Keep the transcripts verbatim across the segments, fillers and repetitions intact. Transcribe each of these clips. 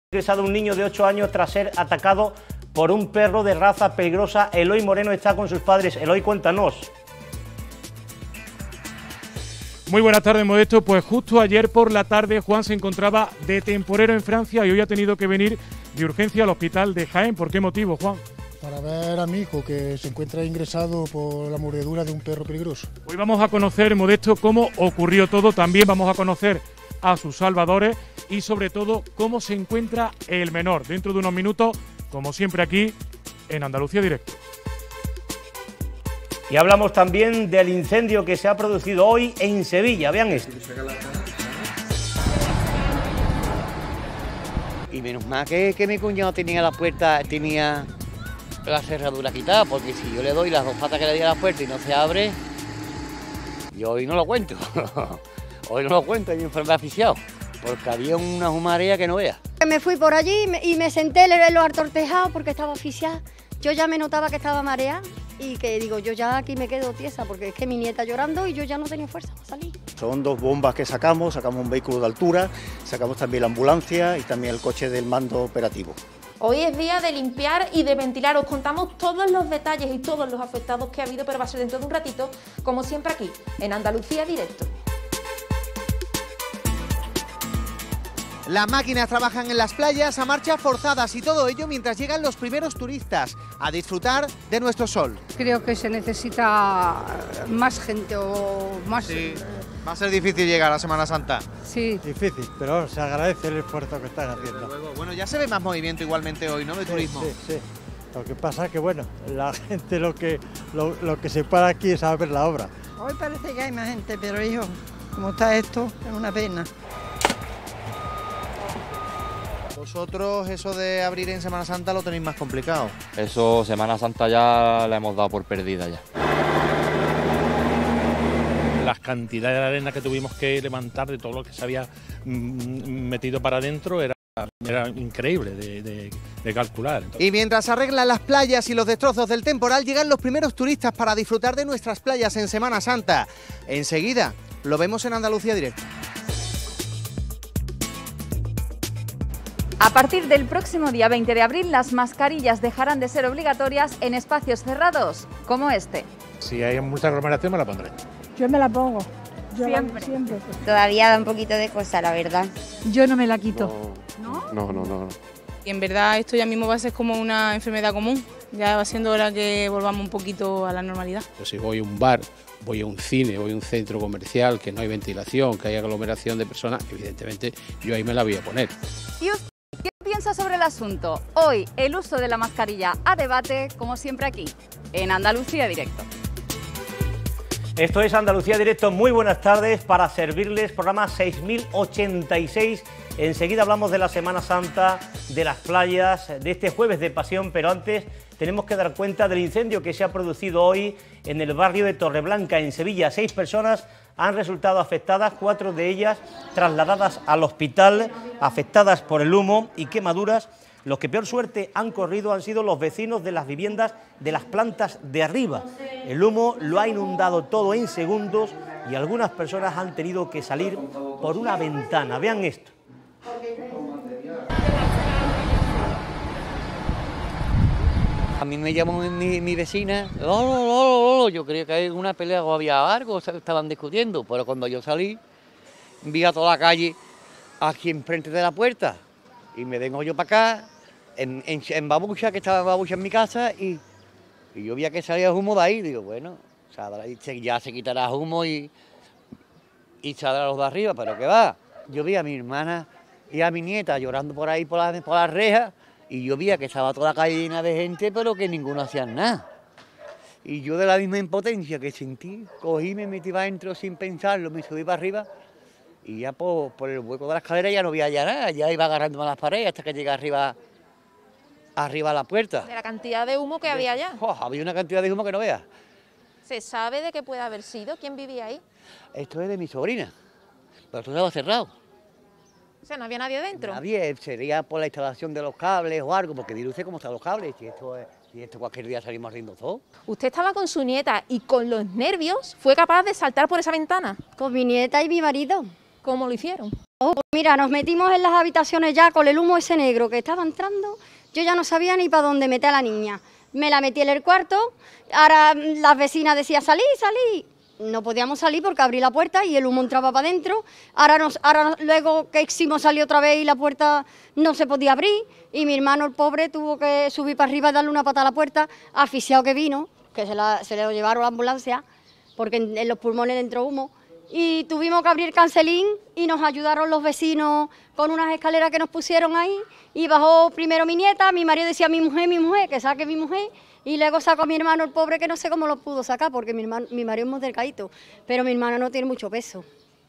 Ingresado un niño de ocho años tras ser atacado por un perro de raza peligrosa. Eloy Moreno está con sus padres. Eloy, cuéntanos. Muy buenas tardes, Modesto. Pues justo ayer por la tarde Juan se encontraba de temporero en Francia y hoy ha tenido que venir de urgencia al hospital de Jaén. ¿Por qué motivo, Juan? Para ver a mi hijo, que se encuentra ingresado por la mordedura de un perro peligroso. Hoy vamos a conocer, Modesto, cómo ocurrió todo. También vamos a conocer a sus salvadores y sobre todo cómo se encuentra el menor. Dentro de unos minutos, como siempre aquí en Andalucía Directo. Y hablamos también del incendio que se ha producido hoy en Sevilla. Vean esto. Y menos mal que, que mi cuñado tenía la puerta, tenía la cerradura quitada, porque si yo le doy las dos patas que le di a la puerta y no se abre, yo hoy no lo cuento. Hoy no lo cuento, hay un enfermo asfixiado, porque había una humareda que no vea. Me fui por allí y me senté en los altos tejados porque estaba asfixiada. Yo ya me notaba que estaba mareada y que digo, yo ya aquí me quedo tiesa porque es que mi nieta llorando y yo ya no tenía fuerza para salir. Son dos bombas que sacamos, sacamos un vehículo de altura, sacamos también la ambulancia y también el coche del mando operativo. Hoy es día de limpiar y de ventilar. Os contamos todos los detalles y todos los afectados que ha habido, pero va a ser dentro de un ratito, como siempre aquí, en Andalucía Directo. Las máquinas trabajan en las playas a marchas forzadas y todo ello mientras llegan los primeros turistas a disfrutar de nuestro sol. Creo que se necesita más gente o más... Sí, va a ser difícil llegar a Semana Santa. Sí. Difícil, pero se agradece el esfuerzo que están haciendo. Luego, bueno, ya se ve más movimiento igualmente hoy, ¿no?, de Sí, turismo. sí, sí. Lo que pasa es que, bueno, la gente lo que, lo, lo que se para aquí es a ver la obra. Hoy parece que hay más gente, pero hijo, como está esto, es una pena. Vosotros eso de abrir en Semana Santa lo tenéis más complicado. Eso, Semana Santa ya la hemos dado por perdida ya. Las cantidades de arena que tuvimos que levantar de todo lo que se había metido para adentro era, era increíble de, de, de calcular. Entonces... Y mientras arreglan las playas y los destrozos del temporal, llegan los primeros turistas para disfrutar de nuestras playas en Semana Santa. Enseguida lo vemos en Andalucía Directo. A partir del próximo día veinte de abril, las mascarillas dejarán de ser obligatorias en espacios cerrados como este. Si hay mucha aglomeración me la pondré. Yo me la pongo. Yo Siempre. La, siempre. Todavía da un poquito de cosa, la verdad. Yo no me la quito. ¿No? No, no, no. no. Y en verdad esto ya mismo va a ser como una enfermedad común. Ya va siendo hora que volvamos un poquito a la normalidad. Yo si voy a un bar, voy a un cine, voy a un centro comercial, que no hay ventilación, que hay aglomeración de personas, evidentemente yo ahí me la voy a poner. ¿Y usted qué piensa sobre el asunto? Hoy el uso de la mascarilla a debate, como siempre aquí, en Andalucía Directo. Esto es Andalucía Directo. Muy buenas tardes para servirles. Programa seis mil ochenta y seis. Enseguida hablamos de la Semana Santa, de las playas, de este jueves de pasión, pero antes tenemos que dar cuenta del incendio que se ha producido hoy en el barrio de Torreblanca, en Sevilla. Seis personas han resultado afectadas, cuatro de ellas trasladadas al hospital, afectadas por el humo y quemaduras. Los que peor suerte han corrido han sido los vecinos de las viviendas de las plantas de arriba. El humo lo ha inundado todo en segundos y algunas personas han tenido que salir por una ventana. Vean esto. A mí me llamó mi, mi vecina, no, no, no, no, yo creía que hay una pelea o había algo, estaban discutiendo, pero cuando yo salí, vi a toda la calle aquí enfrente de la puerta y me vengo yo para acá, en, en, en Babucha, que estaba en Babucha en mi casa, y, y yo veía que salía humo de ahí, digo, bueno, ya se quitará humo y, y saldrá los de arriba, pero ¿qué va? Yo vi a mi hermana y a mi nieta llorando por ahí por la, por la reja, y yo veía que estaba toda la calle llena de gente, pero que ninguno hacía nada. Y yo de la misma impotencia que sentí, cogí, me metí para adentro sin pensarlo, me subí para arriba, y ya por, por el hueco de la escalera ya no veía ya nada, ya iba agarrándome a las paredes hasta que llegué arriba, arriba a la puerta. De la cantidad de humo que de, había allá. Oh, había una cantidad de humo que no veas. ¿Se sabe de qué puede haber sido? ¿Quién vivía ahí? Esto es de mi sobrina, pero todo estaba cerrado. O sea, ¿no había nadie dentro? Nadie, sería por la instalación de los cables o algo, porque diré usted cómo están los cables, y esto, y esto cualquier día salimos riendo todo. Usted estaba con su nieta y con los nervios fue capaz de saltar por esa ventana. Con mi nieta y mi marido. ¿Cómo lo hicieron? Oh, pues mira, nos metimos en las habitaciones ya con el humo ese negro que estaba entrando. Yo ya no sabía ni para dónde meter a la niña. Me la metí en el cuarto, ahora las vecinas decían, salí, salí. No podíamos salir porque abrí la puerta y el humo entraba para adentro. Ahora, nos, ahora nos, luego que hicimos salió otra vez y la puerta no se podía abrir. Y mi hermano, el pobre, tuvo que subir para arriba y darle una patada a la puerta, asfixiado que vino, que se, la, se le lo llevaron a la ambulancia, porque en, en los pulmones le entró humo. Y tuvimos que abrir el cancelín y nos ayudaron los vecinos con unas escaleras que nos pusieron ahí. Y bajó primero mi nieta, mi marido decía mi mujer, mi mujer, que saque mi mujer. Y luego sacó a mi hermano, el pobre, que no sé cómo lo pudo sacar, porque mi, hermano, mi marido es muy delgadito, pero mi hermano no tiene mucho peso.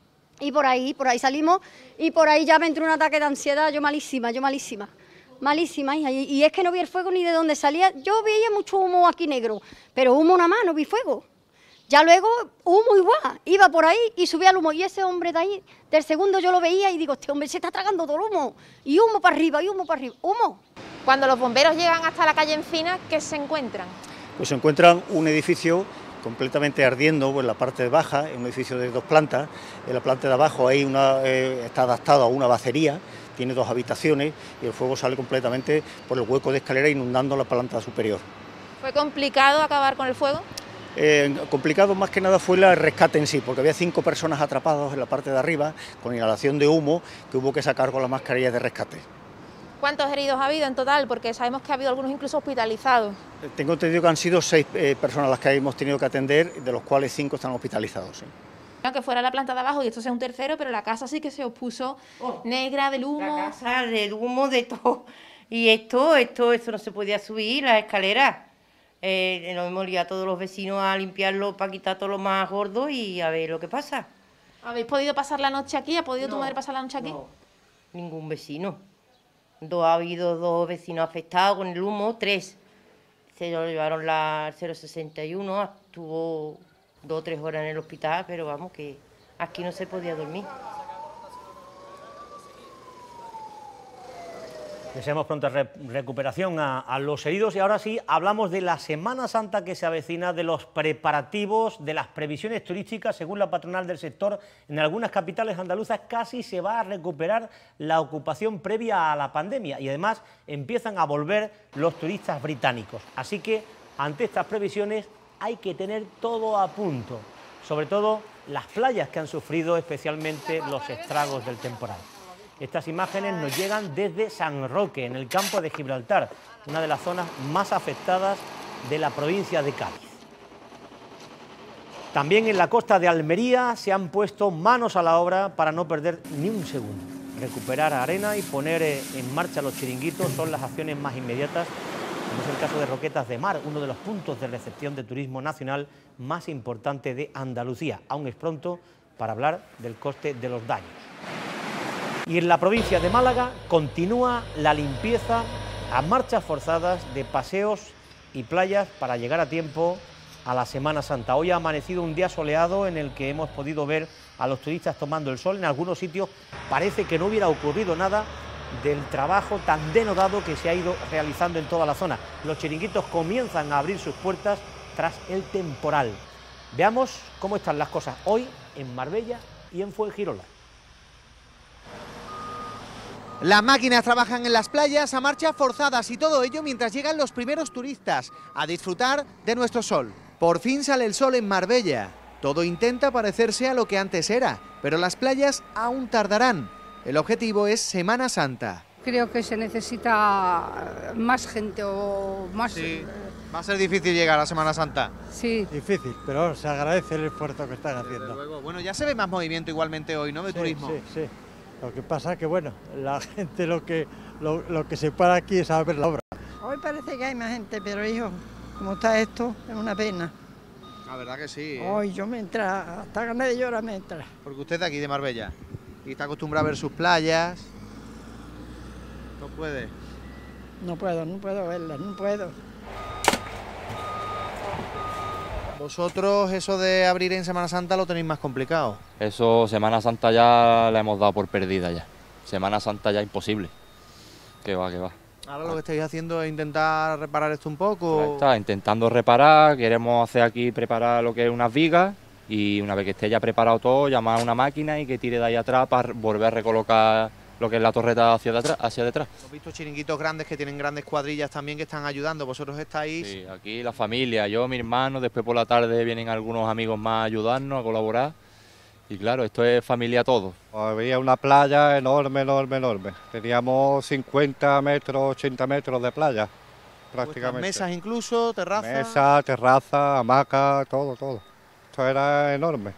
Y por ahí, por ahí salimos, y por ahí ya me entró un ataque de ansiedad, yo malísima, yo malísima, malísima, hija. Y, y es que no vi el fuego ni de dónde salía, yo veía mucho humo aquí negro, pero humo nada más, no vi fuego. Ya luego, humo igual, iba por ahí y subía el humo, y ese hombre de ahí, del segundo yo lo veía y digo, este hombre se está tragando todo el humo, y humo para arriba, y humo para arriba, humo. Cuando los bomberos llegan hasta la calle Encina, ¿qué se encuentran? Pues se encuentran un edificio completamente ardiendo en la parte baja, en un edificio de dos plantas. En la planta de abajo hay una, eh, está adaptado a una bacería, tiene dos habitaciones y el fuego sale completamente por el hueco de escalera inundando la planta superior. ¿Fue complicado acabar con el fuego? Eh, complicado más que nada fue el rescate en sí, porque había cinco personas atrapadas en la parte de arriba con inhalación de humo que hubo que sacar con las mascarillas de rescate. ¿Cuántos heridos ha habido en total? Porque sabemos que ha habido algunos incluso hospitalizados. Tengo entendido que han sido seis eh, personas las que hemos tenido que atender, de los cuales cinco están hospitalizados. ¿Sí? Aunque fuera la planta de abajo y esto sea un tercero, pero la casa sí que se os puso oh, negra del humo. La casa, del humo, de todo. Y esto, esto, esto no se podía subir, las escaleras. Eh, nos hemos liado a todos los vecinos a limpiarlo para quitar todo lo más gordo y a ver lo que pasa. ¿Habéis podido pasar la noche aquí? ¿Ha podido no, tu madre pasar la noche aquí? No, ningún vecino. Dos, ha habido dos vecinos afectados con el humo, tres. Se lo llevaron la cero sesenta y uno, estuvo dos o tres horas en el hospital, pero vamos, que aquí no se podía dormir. Deseamos pronta re recuperación a, a los heridos y ahora sí hablamos de la Semana Santa que se avecina, de los preparativos, de las previsiones turísticas. Según la patronal del sector, en algunas capitales andaluzas casi se va a recuperar la ocupación previa a la pandemia y además empiezan a volver los turistas británicos. Así que ante estas previsiones hay que tener todo a punto, sobre todo las playas que han sufrido especialmente los estragos del temporal. Estas imágenes nos llegan desde San Roque, en el campo de Gibraltar, una de las zonas más afectadas de la provincia de Cádiz. También en la costa de Almería se han puesto manos a la obra para no perder ni un segundo. Recuperar arena y poner en marcha los chiringuitos son las acciones más inmediatas, como es el caso de Roquetas de Mar, uno de los puntos de recepción de turismo nacional más importante de Andalucía. Aún es pronto para hablar del coste de los daños. Y en la provincia de Málaga continúa la limpieza a marchas forzadas de paseos y playas para llegar a tiempo a la Semana Santa. Hoy ha amanecido un día soleado en el que hemos podido ver a los turistas tomando el sol. En algunos sitios parece que no hubiera ocurrido nada del trabajo tan denodado que se ha ido realizando en toda la zona. Los chiringuitos comienzan a abrir sus puertas tras el temporal. Veamos cómo están las cosas hoy en Marbella y en Fuengirola. Las máquinas trabajan en las playas a marchas forzadas y todo ello mientras llegan los primeros turistas a disfrutar de nuestro sol. Por fin sale el sol en Marbella. Todo intenta parecerse a lo que antes era, pero las playas aún tardarán. El objetivo es Semana Santa. Creo que se necesita más gente o más... Sí, va a ser difícil llegar a Semana Santa. Sí. Difícil, pero bueno, se agradece el esfuerzo que están haciendo. Luego, bueno, ya se ve más movimiento igualmente hoy, ¿no?, de sí, turismo. Sí, sí. Lo que pasa es que, bueno, la gente lo que, lo, lo que se para aquí es a ver la obra. Hoy parece que hay más gente, pero hijo, como está esto, es una pena. La verdad que sí. ¿eh? Hoy yo me entra, hasta ganas de llorar me entra. Porque usted es de aquí, de Marbella, y está acostumbrado a ver sus playas. No puede. No puedo, no puedo verlas, no puedo. Vosotros eso de abrir en Semana Santa lo tenéis más complicado. Eso, Semana Santa ya la hemos dado por perdida ya. Semana Santa ya imposible. Que va, que va. Ahora lo que estáis haciendo es intentar reparar esto un poco. Está intentando reparar, queremos hacer aquí, preparar lo que es unas vigas y una vez que esté ya preparado todo, llamar a una máquina y que tire de ahí atrás para volver a recolocar lo que es la torreta hacia, de atrás, hacia detrás. Hemos visto chiringuitos grandes que tienen grandes cuadrillas también que están ayudando, vosotros estáis... Sí, aquí la familia, yo, mi hermano, después por la tarde vienen algunos amigos más a ayudarnos, a colaborar. Y claro, esto es familia todo. Había una playa enorme, enorme, enorme. Teníamos cincuenta metros, ochenta metros de playa, prácticamente. Mesas incluso, terraza... Mesa, terraza, hamaca, todo, todo. Esto era enorme.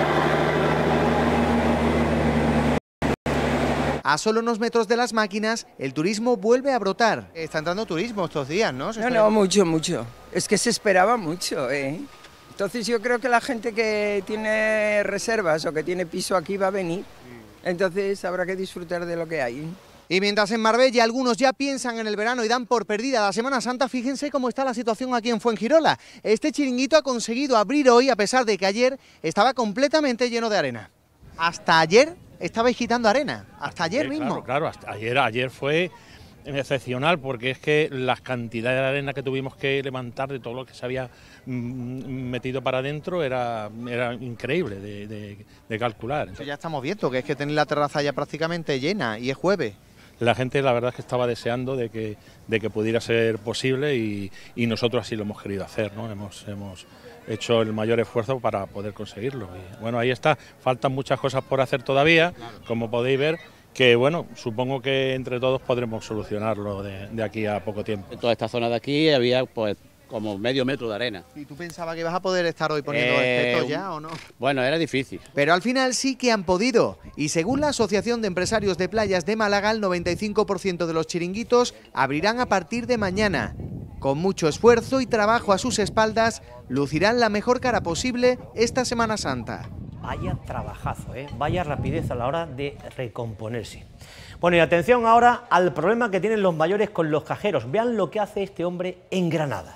A solo unos metros de las máquinas, el turismo vuelve a brotar. Está entrando turismo estos días, ¿no? ¿Se no, no, mucho, mucho. Es que se esperaba mucho, ¿eh? Entonces yo creo que la gente que tiene reservas o que tiene piso aquí va a venir. Entonces habrá que disfrutar de lo que hay. Y mientras en Marbella algunos ya piensan en el verano y dan por perdida la Semana Santa, fíjense cómo está la situación aquí en Fuengirola. Este chiringuito ha conseguido abrir hoy a pesar de que ayer estaba completamente lleno de arena. Hasta ayer estabais quitando arena, hasta ayer eh, mismo. Claro, claro, hasta ayer, ayer fue excepcional porque es que las cantidades de arena que tuvimos que levantar de todo lo que se había mm, metido para adentro era, era increíble de, de, de calcular. Entonces, ya estamos viendo que es que tenéis la terraza ya prácticamente llena y es jueves. La gente la verdad es que estaba deseando de que, de que pudiera ser posible y, y nosotros así lo hemos querido hacer, ¿no? Hemos, hemos hecho el mayor esfuerzo para poder conseguirlo. Y, bueno, ahí está, faltan muchas cosas por hacer todavía, como podéis ver, que bueno, supongo que entre todos podremos solucionarlo de, de aquí a poco tiempo. En toda esta zona de aquí había pues como medio metro de arena. ¿Y tú pensabas que ibas a poder estar hoy poniendo eh, esto ya o no? Bueno, era difícil. Pero al final sí que han podido. Y según la Asociación de Empresarios de Playas de Málaga, el noventa y cinco por ciento de los chiringuitos abrirán a partir de mañana. Con mucho esfuerzo y trabajo a sus espaldas, lucirán la mejor cara posible esta Semana Santa. Vaya trabajazo, ¿eh? Vaya rapidez a la hora de recomponerse. Bueno, y atención ahora al problema que tienen los mayores con los cajeros. Vean lo que hace este hombre en Granada.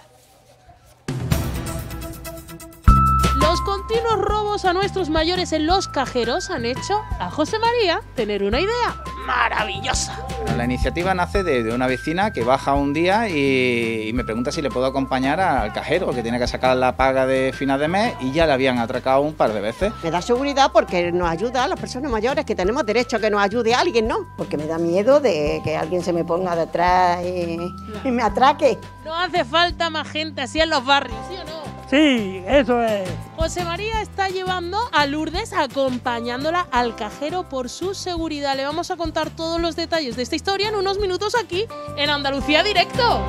Los continuos robos a nuestros mayores en los cajeros han hecho a José María tener una idea maravillosa. La iniciativa nace de, de una vecina que baja un día y, y me pregunta si le puedo acompañar al cajero, que tiene que sacar la paga de final de mes y ya le habían atracado un par de veces. Me da seguridad porque nos ayuda a las personas mayores, que tenemos derecho a que nos ayude a alguien, ¿no? Porque me da miedo de que alguien se me ponga detrás y, y me atraque. No hace falta más gente así en los barrios, ¿sí o no? Sí, eso es. José María está llevando a Lourdes acompañándola al cajero por su seguridad. Le vamos a contar todos los detalles de esta historia en unos minutos aquí en Andalucía Directo.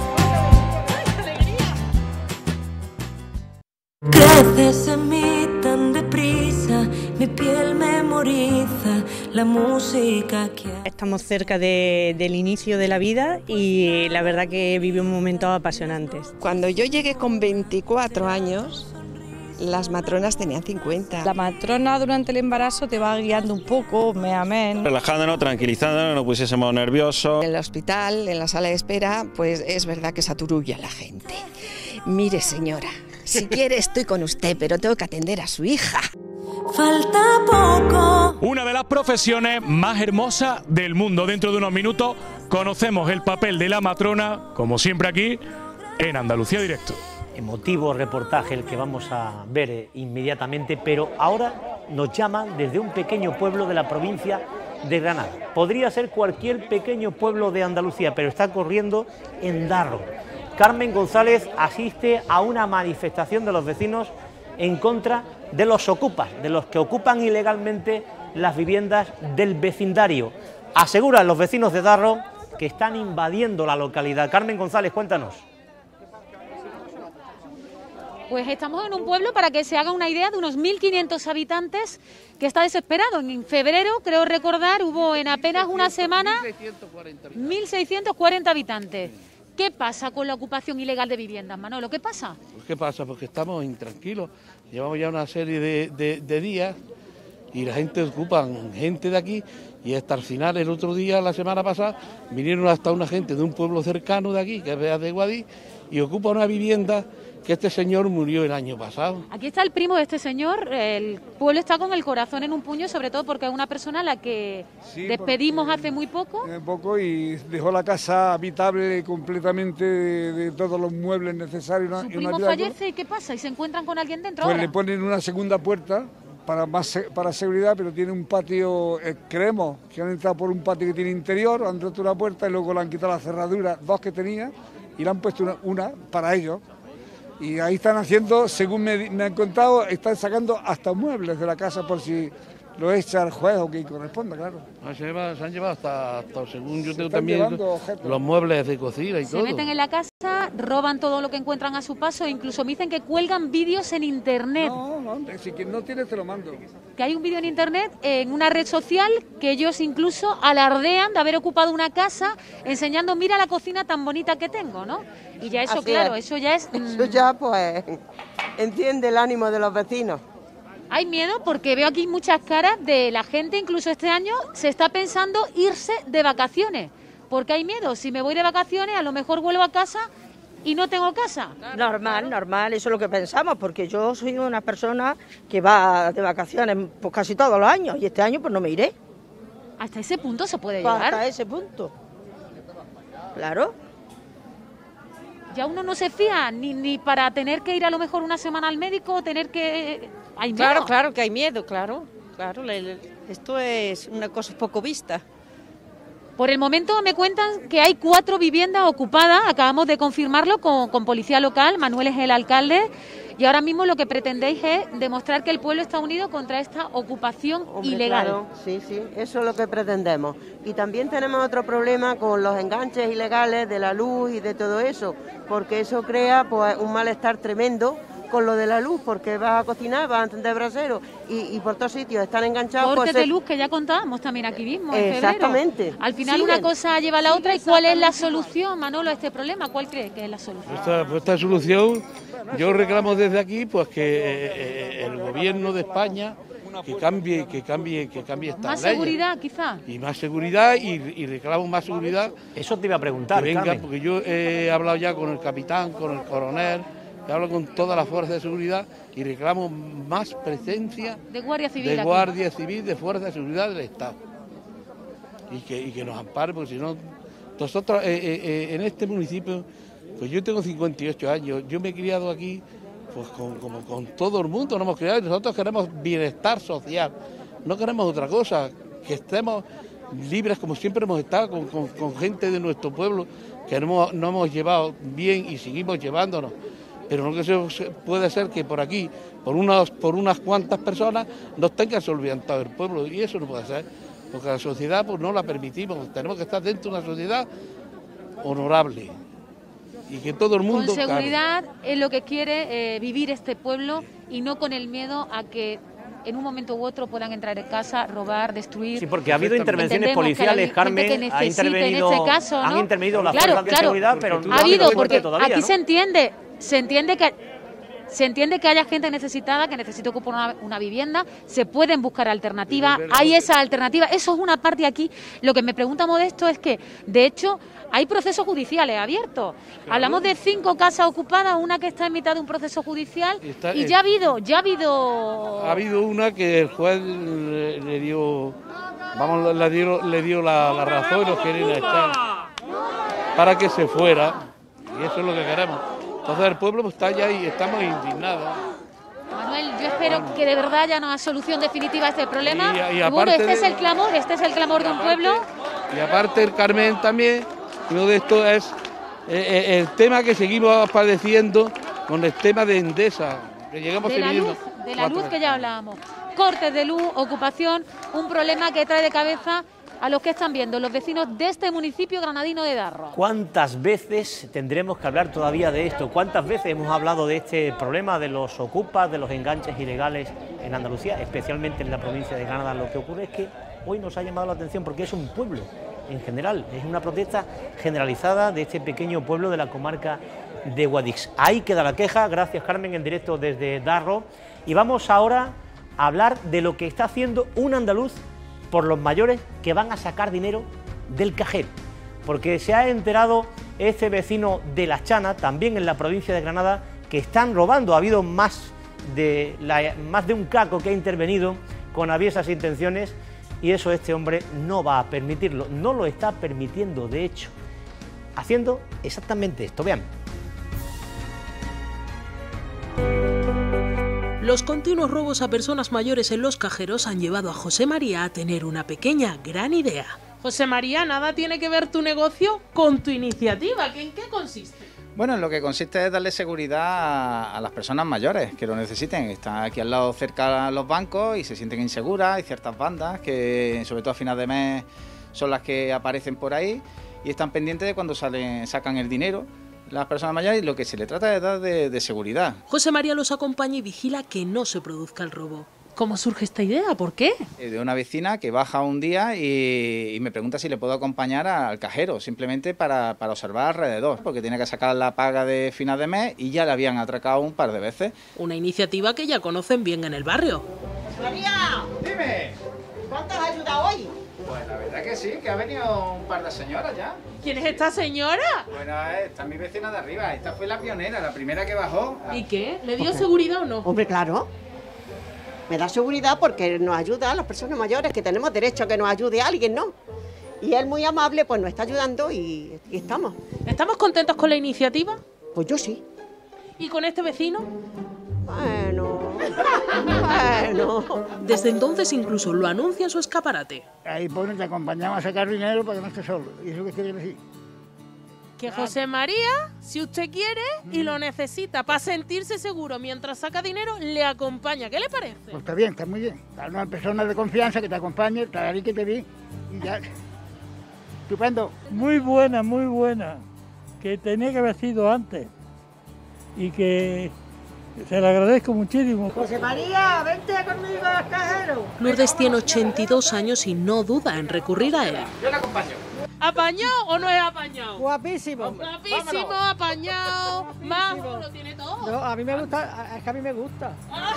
Creces en mí tan deprisa, mi piel memoriza la música que... Estamos cerca de, del inicio de la vida y la verdad que viví un momento apasionante. Cuando yo llegué con veinticuatro años, las matronas tenían cincuenta. La matrona durante el embarazo te va guiando un poco, me amén. Relajándonos, tranquilizándonos, no pusiésemos nerviosos. En el hospital, en la sala de espera, pues es verdad que saturulla la gente. Mire, señora, si quiere estoy con usted, pero tengo que atender a su hija. Falta poco. Una de las profesiones más hermosas del mundo. Dentro de unos minutos conocemos el papel de la matrona, como siempre aquí, en Andalucía Directo. Emotivo reportaje el que vamos a ver inmediatamente, pero ahora nos llaman desde un pequeño pueblo de la provincia de Granada. Podría ser cualquier pequeño pueblo de Andalucía, pero está ocurriendo en Darro. Carmen González asiste a una manifestación de los vecinos en contra de los ocupas, de los que ocupan ilegalmente las viviendas del vecindario. Aseguran los vecinos de Darro que están invadiendo la localidad. Carmen González, cuéntanos. Pues estamos en un pueblo, para que se haga una idea, de unos mil quinientos habitantes que está desesperado. En febrero, creo recordar, hubo en apenas una semana mil seiscientos cuarenta habitantes. ¿Qué pasa con la ocupación ilegal de viviendas, Manolo? ¿Qué pasa? ¿Qué pasa? Porque estamos intranquilos. Llevamos ya una serie de, de, de días y la gente ocupa, gente de aquí, y hasta el final, el otro día, la semana pasada, vinieron hasta una gente de un pueblo cercano de aquí, que es de Guadí, y ocupa una vivienda que este señor murió el año pasado. Aquí está el primo de este señor, el pueblo está con el corazón en un puño, sobre todo porque es una persona a la que Sí, despedimos porque- hace muy poco. Hace poco y dejó la casa habitable completamente de, de todos los muebles necesarios. Una, Su y una primo vida- fallece y ¿qué pasa? ¿Y se encuentran con alguien dentro Pues ahora? le ponen una segunda puerta para más se- para seguridad, pero tiene un patio, eh, creemos que han entrado por un patio que tiene interior, han roto una puerta y luego le han quitado la cerradura, dos que tenía, y le han puesto una, una para ellos. Y ahí están haciendo, según me, di- me han contado, están sacando hasta muebles de la casa por si lo echa el juez o que corresponda, claro. Ah, Se, lleva- se han llevado hasta, hasta, según yo Se tengo están también, llevando objetos. los muebles de cocina y Se todo. meten en la casa, roban todo lo que encuentran a su paso e incluso me dicen que cuelgan vídeos en internet. No, no, si quien no tiene te lo mando. Que hay un vídeo en internet, en una red social, que ellos incluso alardean de haber ocupado una casa, enseñando, mira la cocina tan bonita que tengo, ¿no? Y ya eso, Así claro, es. eso ya es... Eso mm, ya, pues, enciende el ánimo de los vecinos. Hay miedo porque veo aquí muchas caras de la gente, incluso este año se está pensando irse de vacaciones, porque hay miedo, si me voy de vacaciones a lo mejor vuelvo a casa y no tengo casa. Normal, normal, eso es lo que pensamos, porque yo soy una persona que va de vacaciones pues casi todos los años y este año pues no me iré. Hasta ese punto se puede Pues llegar. hasta ese punto. Claro. Ya uno no se fía ni, ni para tener que ir a lo mejor una semana al médico o tener que... Hay miedo. Claro, claro que hay miedo, claro. Claro, le- le- esto es una cosa poco vista. Por el momento me cuentan que hay cuatro viviendas ocupadas, acabamos de confirmarlo con, con policía local, Manuel es el alcalde, y ahora mismo lo que pretendéis es demostrar que el pueblo está unido contra esta ocupación Hombre, ilegal. claro, sí, sí, eso es lo que pretendemos. Y también tenemos otro problema con los enganches ilegales de la luz y de todo eso, porque eso crea pues un malestar tremendo con lo de la luz, porque vas a cocinar, vas a encender brasero y, y por todos sitios están enganchados. Cortes pues, de luz que ya contábamos también aquí mismo en Exactamente. febrero. Al final Siguen. una cosa lleva a la otra. ¿Y cuál es la solución, Manolo, a este problema? ¿Cuál cree que es la solución? Esta, pues esta solución, yo reclamo desde aquí pues que eh, eh, el gobierno de España que cambie, que cambie, que cambie estas Más leyes. seguridad, quizá. Y más seguridad y, y reclamo más seguridad. Eso te iba a preguntar, Que venga, Carmen. porque yo he hablado ya con el capitán, con el coronel, he hablado con todas las fuerzas de seguridad y reclamo más presencia De Guardia Civil. de aquí. Guardia Civil, de Fuerzas de Seguridad del Estado. Y que, y que nos ampare, porque si no, nosotros eh, eh, eh, en este municipio, pues yo tengo cincuenta y ocho años, yo me he criado aquí pues con, como con todo el mundo, nos hemos criado y nosotros queremos bienestar social, no queremos otra cosa, que estemos libres como siempre hemos estado con, con- con gente de nuestro pueblo que no hemos, no hemos llevado bien y seguimos llevándonos. Pero no que se, se- puede ser que por aquí, por unas, por unas cuantas personas, nos tengan solventado el pueblo y eso no puede ser, porque la sociedad pues no la permitimos, tenemos que estar dentro de una sociedad honorable y que todo el mundo... Con seguridad es lo que quiere eh, vivir este pueblo y no con el miedo a que en un momento u otro puedan entrar en casa, robar, destruir. Sí, porque ha habido intervenciones Entendemos que hay policiales, gente Carmen, que ha necesite, intervenido, en este caso, han ¿no? intervenido las Claro, fuerzas de claro. seguridad, pero no ha habido, fuerte porque todavía, aquí ¿no? se entiende, se entiende que se entiende que haya gente necesitada, que necesita ocupar una, una vivienda, se pueden buscar alternativas, hay esa alternativa, eso es una parte aquí. Lo que me pregunta Modesto es que, de hecho, hay procesos judiciales abiertos. Hablamos de cinco casas ocupadas, una que está en mitad de un proceso judicial, Está- y ya ha habido, ya ha habido... Ha habido una que el juez le, le dio, vamos, le dio, le dio la, la razón y nos quieren echar para que se fuera, y eso es lo que queremos. Entonces el pueblo pues, está allá y estamos indignados. Manuel, yo espero que de verdad haya una solución definitiva a este problema. Y- y Y bueno, aparte este de- es es el clamor, este es el clamor de un pueblo. Y aparte el Carmen también, uno de estos es eh, eh, el tema que seguimos padeciendo con el tema de Endesa, que llegamos De la viviendo luz, de la cuatro luz que ya hablábamos. Cortes de luz, ocupación, un problema que trae de cabeza a los que están viendo, los vecinos de este municipio granadino de Darro. ¿Cuántas veces tendremos que hablar todavía de esto? ¿Cuántas veces hemos hablado de este problema de los ocupas, de los enganches ilegales en Andalucía, especialmente en la provincia de Granada? Lo que ocurre es que hoy nos ha llamado la atención porque es un pueblo en general, es una protesta generalizada de este pequeño pueblo de la comarca de Guadix. Ahí queda la queja, gracias Carmen, en directo desde Darro. Y vamos ahora a hablar de lo que está haciendo un andaluz por los mayores que van a sacar dinero del cajero, porque se ha enterado este vecino de La Chana, también en la provincia de Granada, que están robando. Ha habido más de, la, más de un caco que ha intervenido con aviesas intenciones y eso este hombre no va a permitirlo, no lo está permitiendo, de hecho, haciendo exactamente esto. Vean. Los continuos robos a personas mayores en los cajeros han llevado a José María a tener una pequeña gran idea. José María, nada tiene que ver tu negocio con tu iniciativa. ¿En qué consiste? Bueno, en lo que consiste es darle seguridad a, a las personas mayores que lo necesiten. Están aquí al lado cerca los bancos y se sienten inseguras. Hay ciertas bandas que, sobre todo a final de mes, son las que aparecen por ahí y están pendientes de cuando salen, sacan el dinero las personas mayores, y lo que se le trata es dar de, de seguridad. José María los acompaña y vigila que no se produzca el robo. ¿Cómo surge esta idea? ¿Por qué? De una vecina que baja un día y, y me pregunta si le puedo acompañar al cajero, simplemente para, para observar alrededor, porque tiene que sacar la paga de final de mes y ya le habían atracado un par de veces. Una iniciativa que ya conocen bien en el barrio. María, dime, ¿cuánto has ayudado hoy? Pues la verdad que sí, que ha venido un par de señoras ya. ¿Quién es esta señora? Bueno, esta es mi vecina de arriba, esta fue la pionera, la primera que bajó. ¿Y qué? ¿Le dio seguridad o no? Hombre, claro. Me da seguridad porque nos ayuda a las personas mayores, que tenemos derecho a que nos ayude alguien, ¿no? Y él muy amable, pues nos está ayudando y, y estamos. ¿Estamos contentos con la iniciativa? Pues yo sí. ¿Y con este vecino? Bueno, bueno. Desde entonces incluso lo anuncia en su escaparate. Ahí pone, te acompañamos a sacar dinero para que no esté solo. ¿Y eso qué quiere decir? Que José María, si usted quiere y lo necesita para sentirse seguro mientras saca dinero, le acompaña. ¿Qué le parece? Pues está bien, está muy bien. Para una persona de confianza que te acompañe, estar ahí que te vi y ya. Estupendo. Muy buena, muy buena. Que tenía que haber sido antes. Y que se le agradezco muchísimo. José María, vente conmigo al cajero. Lourdes tiene ochenta y dos años y no duda en recurrir a él. Yo le acompaño. ¿Apañado o no es apañado? Guapísimo. Guapísimo, vámonos. Apañado, majo, lo tiene todo. No, a mí me gusta, es que a mí me gusta.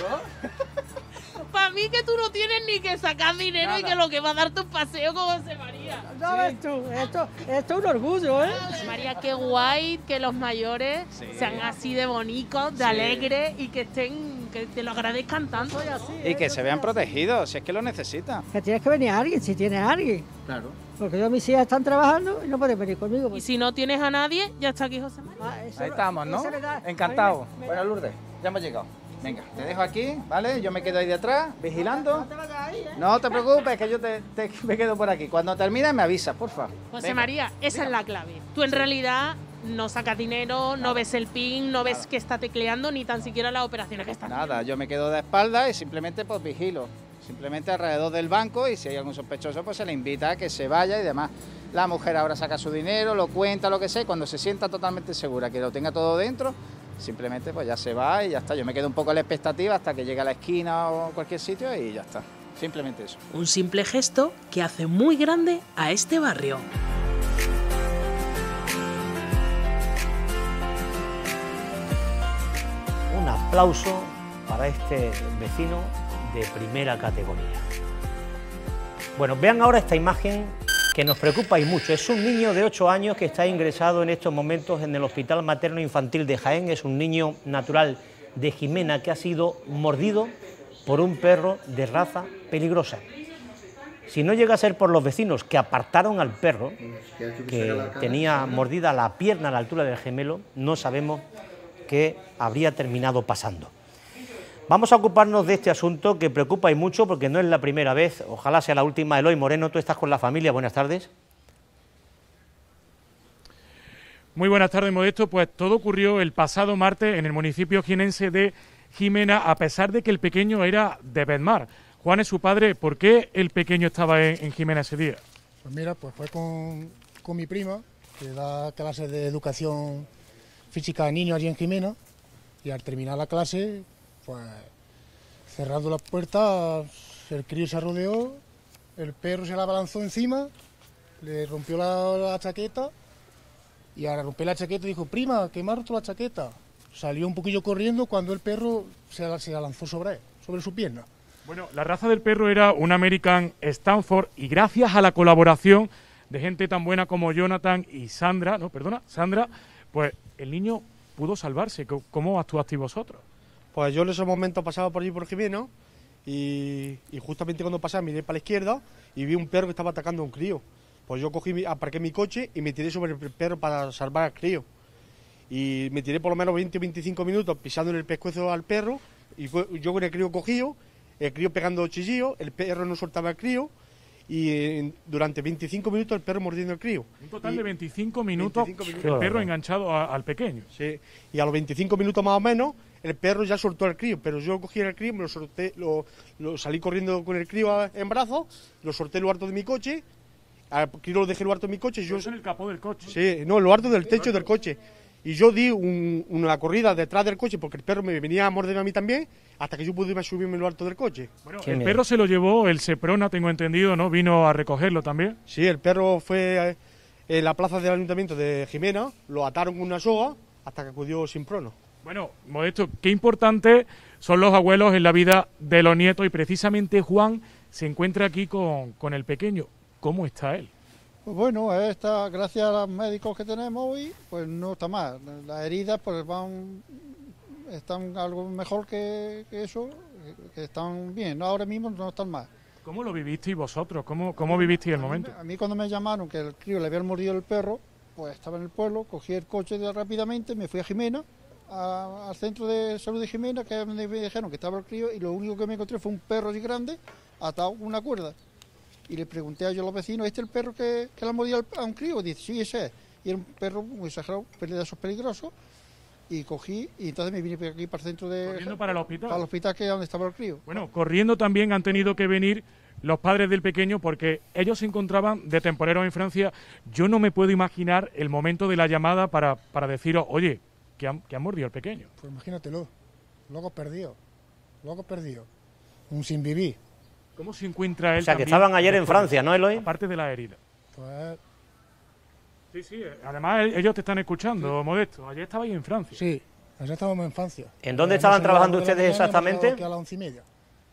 Para mí que tú no tienes ni que sacar dinero. Nada. Y que lo que va a darte un paseo con José María. No ves tú, esto, esto es un orgullo, ¿eh? José María, qué guay que los mayores sí. sean así de bonitos, de sí. alegres y que estén, que te lo agradezcan tanto. Así, y ¿eh? que se vean protegidos, si es que lo necesitan. Que tienes que venir a alguien, si tienes a alguien. Claro. Porque yo mis hijas están trabajando y no pueden venir conmigo. Porque... Y si no tienes a nadie, ya está aquí José María. Ah, Ahí estamos, ¿no? Encantado. Me... Bueno, Lourdes, ya hemos llegado. Venga, te dejo aquí, ¿vale? Yo me quedo ahí detrás, vigilando. No te vayas ahí, ¿eh? No te preocupes, que yo te, te, me quedo por aquí. Cuando termine me avisas, porfa. José Venga. María, esa Venga. es la clave. Tú en sí. realidad no sacas dinero, no, no ves el pin, no ves Nada. que está tecleando, ni tan siquiera las operaciones que están Nada, haciendo. Yo me quedo de espalda y simplemente pues vigilo. Simplemente alrededor del banco y si hay algún sospechoso pues se le invita a que se vaya y demás. La mujer ahora saca su dinero, lo cuenta, lo que sea, y cuando se sienta totalmente segura que lo tenga todo dentro, simplemente pues ya se va y ya está. Yo me quedo un poco a la expectativa hasta que llegue a la esquina o cualquier sitio y ya está. Simplemente eso. Un simple gesto que hace muy grande a este barrio. Un aplauso para este vecino de primera categoría. Bueno, vean ahora esta imagen que nos preocupa y mucho. Es un niño de ocho años que está ingresado en estos momentos en el Hospital Materno Infantil de Jaén. Es un niño natural de Jimena que ha sido mordido por un perro de raza peligrosa. Si no llega a ser por los vecinos que apartaron al perro, que tenía mordida la pierna a la altura del gemelo, no sabemos qué habría terminado pasando. Vamos a ocuparnos de este asunto que preocupa y mucho porque no es la primera vez, ojalá sea la última. Eloy Moreno, tú estás con la familia, buenas tardes. Muy buenas tardes, Modesto. Pues todo ocurrió el pasado martes en el municipio jienense de Jimena, a pesar de que el pequeño era de Bedmar. Juan es su padre, ¿por qué el pequeño estaba en, en Jimena ese día? Pues mira, pues fue con, con mi prima, que da clases de educación física a niños allí en Jimena, y al terminar la clase, pues cerrando las puertas, el crío se rodeó, el perro se la abalanzó encima, le rompió la, la chaqueta, y al romper la chaqueta dijo, prima, que me ha roto la chaqueta. Salió un poquillo corriendo cuando el perro se, se la lanzó sobre él, sobre su pierna. Bueno, la raza del perro era un American Stanford y gracias a la colaboración de gente tan buena como Jonathan y Sandra, no, perdona, Sandra, pues el niño pudo salvarse. ¿Cómo actuasteis vosotros? Pues yo en ese momento pasaba por allí por Jimena y, y justamente cuando pasaba miré para la izquierda y vi un perro que estaba atacando a un crío. Pues yo cogí, aparqué mi coche y me tiré sobre el perro para salvar al crío. Y me tiré por lo menos veinte o veinticinco minutos pisando en el pescuezo al perro y yo con el crío cogido, el crío pegando chillillos, el perro no soltaba al crío y durante veinticinco minutos el perro mordiendo al crío. Un total y de veinticinco minutos, veinticinco minutos el perro enganchado a, al pequeño. Sí, y a los veinticinco minutos más o menos el perro ya soltó al crío, pero yo cogí el crío, me lo solté, lo, lo salí corriendo con el crío en brazos, lo solté en lo alto de mi coche, al crío lo dejé en lo alto de mi coche. Yo, eso en el capó del coche. Sí, no, en lo alto del techo del coche. Y yo di un, una corrida detrás del coche porque el perro me venía a morder a mí también, hasta que yo pude subirme en lo alto del coche. Bueno, el miedo. Perro se lo llevó el Seprona, tengo entendido, ¿no? Vino a recogerlo también. Sí, el perro fue en la plaza del Ayuntamiento de Jimena, lo ataron con una soga hasta que acudió Simprono. Bueno, Modesto, qué importantes son los abuelos en la vida de los nietos y precisamente Juan se encuentra aquí con, con el pequeño. ¿Cómo está él? Pues bueno, está, gracias a los médicos que tenemos hoy, pues no está mal. Las heridas pues van, están algo mejor que, que eso, que están bien, ¿no? Ahora mismo no están mal. ¿Cómo lo vivisteis vosotros? ¿Cómo, cómo vivisteis el a momento? Mí, a mí cuando me llamaron que el crío le habían mordido el perro, pues estaba en el pueblo, cogí el coche de, rápidamente, me fui a Jimena, a, al centro de salud de Jimena, que me dijeron que estaba el crío y lo único que me encontré fue un perro así grande atado con una cuerda. Y le pregunté a yo a los vecinos, ¿este es el perro que, que le ha mordido a un crío? Dice, sí, ese es. Y era un perro muy exagerado, de esos peligrosos. Y cogí, y entonces me vine aquí para el centro de... Corriendo para el hospital. Para el hospital, que es donde estaba el crío. Bueno, corriendo también han tenido que venir los padres del pequeño porque ellos se encontraban de temporeros en Francia. Yo no me puedo imaginar el momento de la llamada para, para deciros, oye, que han, que han mordido al pequeño. Pues imagínatelo, locos perdidos, locos perdidos, un sin vivir. ¿Cómo se encuentra él? O sea, que estaban ayer en Francia, ¿no, Eloy? Aparte de la herida. Pues... Sí, sí, además ellos te están escuchando, sí. Modesto. Ayer estabais en Francia. Sí, ayer estábamos en Francia. ¿En dónde estaban trabajando ustedes exactamente? Aquí a las once y media.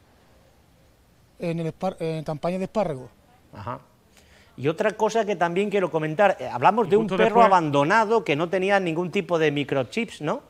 En, el espar... en campaña de espárragos. Ajá. Y otra cosa que también quiero comentar, eh, hablamos y de un perro después... abandonado que no tenía ningún tipo de microchips, ¿no?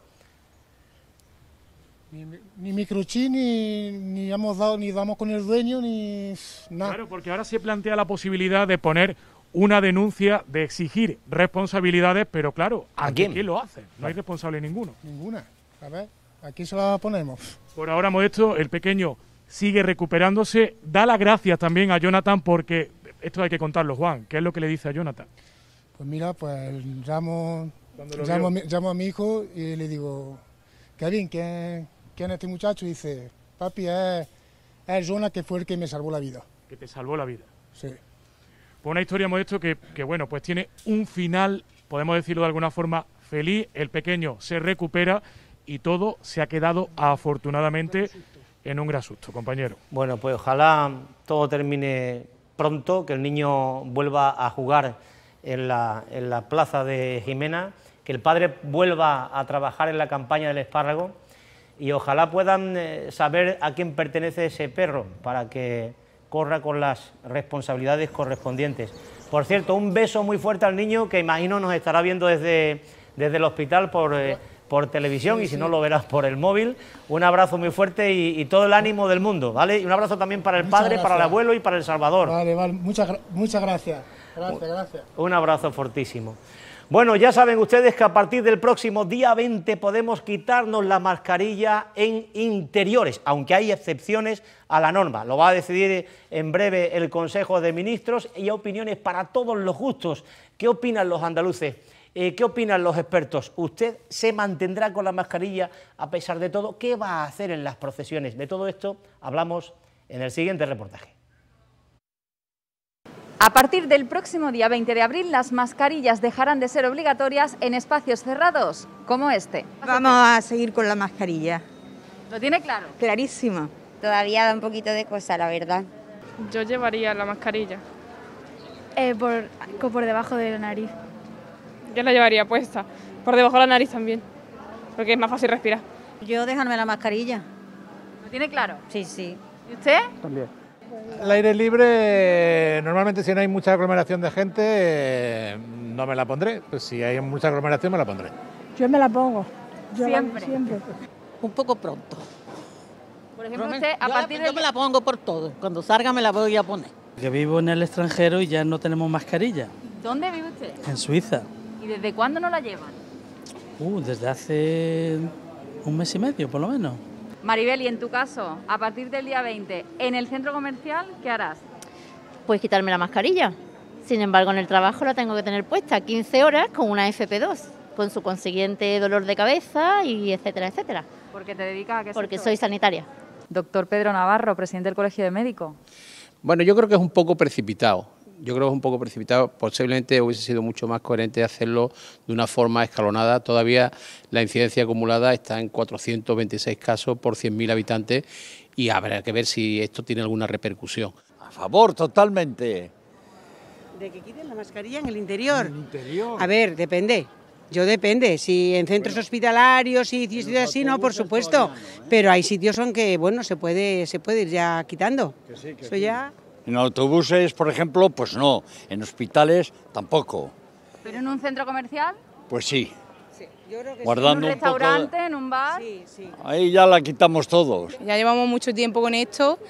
Ni, ni microchip, ni, ni hemos dado, ni damos con el dueño, ni nada. Claro, porque ahora se plantea la posibilidad de poner una denuncia, de exigir responsabilidades, pero claro, ¿a, ¿A quién? quién lo hace? No hay responsable ninguno. Ninguna. A ver, aquí se la ponemos. Por ahora, Modesto, el pequeño sigue recuperándose. Da las gracias también a Jonathan porque, esto hay que contarlo, Juan, ¿qué es lo que le dice a Jonathan? Pues mira, pues llamo, llamo, llamo a mi hijo y le digo, Kevin, ¿quién, quién es este muchacho? Y dice, papi, es, es Jonathan, que fue el que me salvó la vida. Que te salvó la vida. Sí. Pues una historia, Modesto, que, que bueno, pues tiene un final, podemos decirlo de alguna forma, feliz. El pequeño se recupera y todo se ha quedado afortunadamente en un gran susto, compañero. Bueno, pues ojalá todo termine pronto, que el niño vuelva a jugar en la, en la plaza de Jimena, que el padre vuelva a trabajar en la campaña del espárrago y ojalá puedan eh, saber a quién pertenece ese perro para que corra con las responsabilidades correspondientes. Por cierto, un beso muy fuerte al niño que imagino nos estará viendo desde, desde el hospital por, eh, por televisión sí, y si sí. no lo verás por el móvil. Un abrazo muy fuerte y, y todo el ánimo del mundo, ¿vale? Y un abrazo también para el muchas padre, gracias. Para el abuelo y para El Salvador. Vale, vale, muchas, muchas gracias. Gracias, gracias. Un abrazo fortísimo. Bueno, ya saben ustedes que a partir del próximo día veinte podemos quitarnos la mascarilla en interiores, aunque hay excepciones a la norma. Lo va a decidir en breve el Consejo de Ministros y hay opiniones para todos los gustos. ¿Qué opinan los andaluces? Eh, ¿Qué opinan los expertos? ¿Usted se mantendrá con la mascarilla a pesar de todo? ¿Qué va a hacer en las procesiones? De todo esto hablamos en el siguiente reportaje. A partir del próximo día veinte de abril, las mascarillas dejarán de ser obligatorias en espacios cerrados, como este. Vamos a seguir con la mascarilla. ¿Lo tiene claro? Clarísimo. Todavía da un poquito de cosa, la verdad. Yo llevaría la mascarilla. Eh, por, por debajo de la nariz. Yo la llevaría puesta, por debajo de la nariz también, porque es más fácil respirar. Yo dejarme la mascarilla. ¿Lo tiene claro? Sí, sí. ¿Y usted? También. Al aire libre, normalmente si no hay mucha aglomeración de gente, no me la pondré. Pues si hay mucha aglomeración me la pondré. Yo me la pongo. Siempre. Siempre. Un poco pronto. Por ejemplo, usted a Yo, partir yo del... me la pongo por todo. Cuando salga me la voy a poner. Que vivo en el extranjero y ya no tenemos mascarilla. ¿Dónde vive usted? En Suiza. ¿Y desde cuándo no la llevan? Uh, desde hace un mes y medio, por lo menos. Maribel, y en tu caso, a partir del día veinte, en el centro comercial, ¿qué harás? Pues quitarme la mascarilla. Sin embargo, en el trabajo la tengo que tener puesta quince horas con una efe pe dos, con su consiguiente dolor de cabeza y etcétera, etcétera. ¿Por qué te dedicas a qué Porque sector? soy sanitaria. Doctor Pedro Navarro, presidente del Colegio de Médicos. Bueno, yo creo que es un poco precipitado. Yo creo que es un poco precipitado. Posiblemente hubiese sido mucho más coherente hacerlo de una forma escalonada. Todavía la incidencia acumulada está en cuatrocientos veintiséis casos por cien mil habitantes y habrá que ver si esto tiene alguna repercusión. A favor, totalmente. ¿De que quiten la mascarilla en el interior? En el interior. A ver, depende. Yo depende, si en centros bueno, hospitalarios y sitios así, no, por supuesto, no, ¿eh? Pero hay sitios en que, bueno, se puede, se puede ir ya quitando. Que sí, que Eso sí. ya... En autobuses, por ejemplo, pues no, en hospitales tampoco. ¿Pero en un centro comercial? Pues sí. Sí, yo creo que Guardando sí. ¿En un restaurante, un en un bar? Sí, sí. Ahí ya la quitamos todos. Ya llevamos mucho tiempo con esto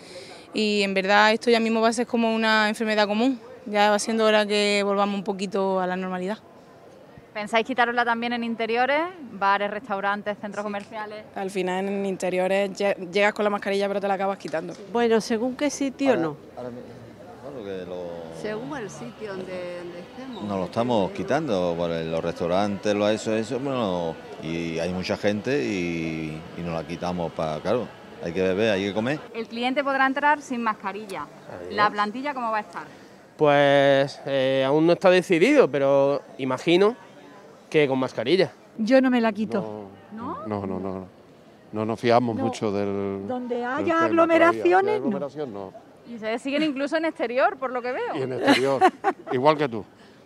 y en verdad esto ya mismo va a ser como una enfermedad común. Ya va siendo hora que volvamos un poquito a la normalidad. ¿Pensáis quitarosla también en interiores, bares, restaurantes, centros sí. comerciales? Al final en interiores llegas con la mascarilla pero te la acabas quitando. Bueno, según qué sitio ahora, no. Ahora, claro que lo... Según el sitio donde, donde estemos. Nos lo estamos quitando, por los restaurantes, lo eso, eso, bueno, y hay mucha gente y, y nos la quitamos para, claro, hay que beber, hay que comer. El cliente podrá entrar sin mascarilla. ¿La plantilla cómo va a estar? Pues eh, aún no está decidido, pero imagino que con mascarilla. Yo no me la quito. No, no, no, no. No, no nos fiamos no. mucho del... Donde haya aglomeraciones, aglomeración, no. Y ustedes siguen incluso en exterior, por lo que veo. Y en exterior, igual que tú.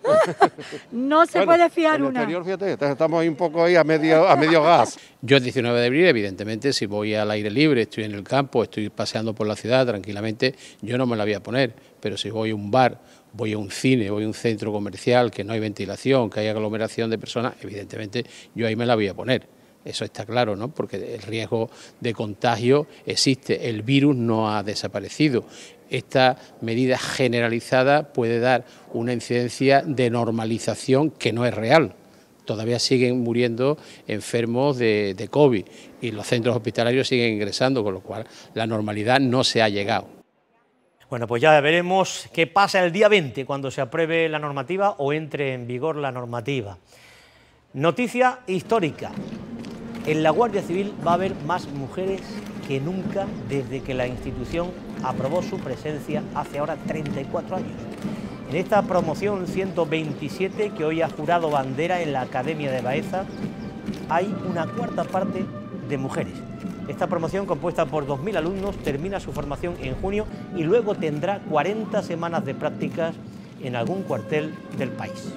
No se bueno, puede fiar en una. En exterior, fíjate, estamos ahí un poco ahí a medio, a medio gas. Yo el diecinueve de abril, evidentemente, si voy al aire libre, estoy en el campo, estoy paseando por la ciudad tranquilamente, yo no me la voy a poner. Pero si voy a un bar, voy a un cine, voy a un centro comercial, que no hay ventilación, que hay aglomeración de personas, evidentemente yo ahí me la voy a poner. Eso está claro, ¿no? Porque el riesgo de contagio existe, el virus no ha desaparecido. Esta medida generalizada puede dar una incidencia de normalización que no es real. Todavía siguen muriendo enfermos de, de COVID y los centros hospitalarios siguen ingresando, con lo cual la normalidad no se ha llegado. Bueno, pues ya veremos qué pasa el día veinte, cuando se apruebe la normativa o entre en vigor la normativa. Noticia histórica. En la Guardia Civil va a haber más mujeres que nunca desde que la institución aprobó su presencia hace ahora treinta y cuatro años. En esta promoción ciento veintisiete que hoy ha jurado bandera en la Academia de Baeza, hay una cuarta parte de mujeres. Esta promoción, compuesta por dos mil alumnos, termina su formación en junio y luego tendrá cuarenta semanas de prácticas en algún cuartel del país.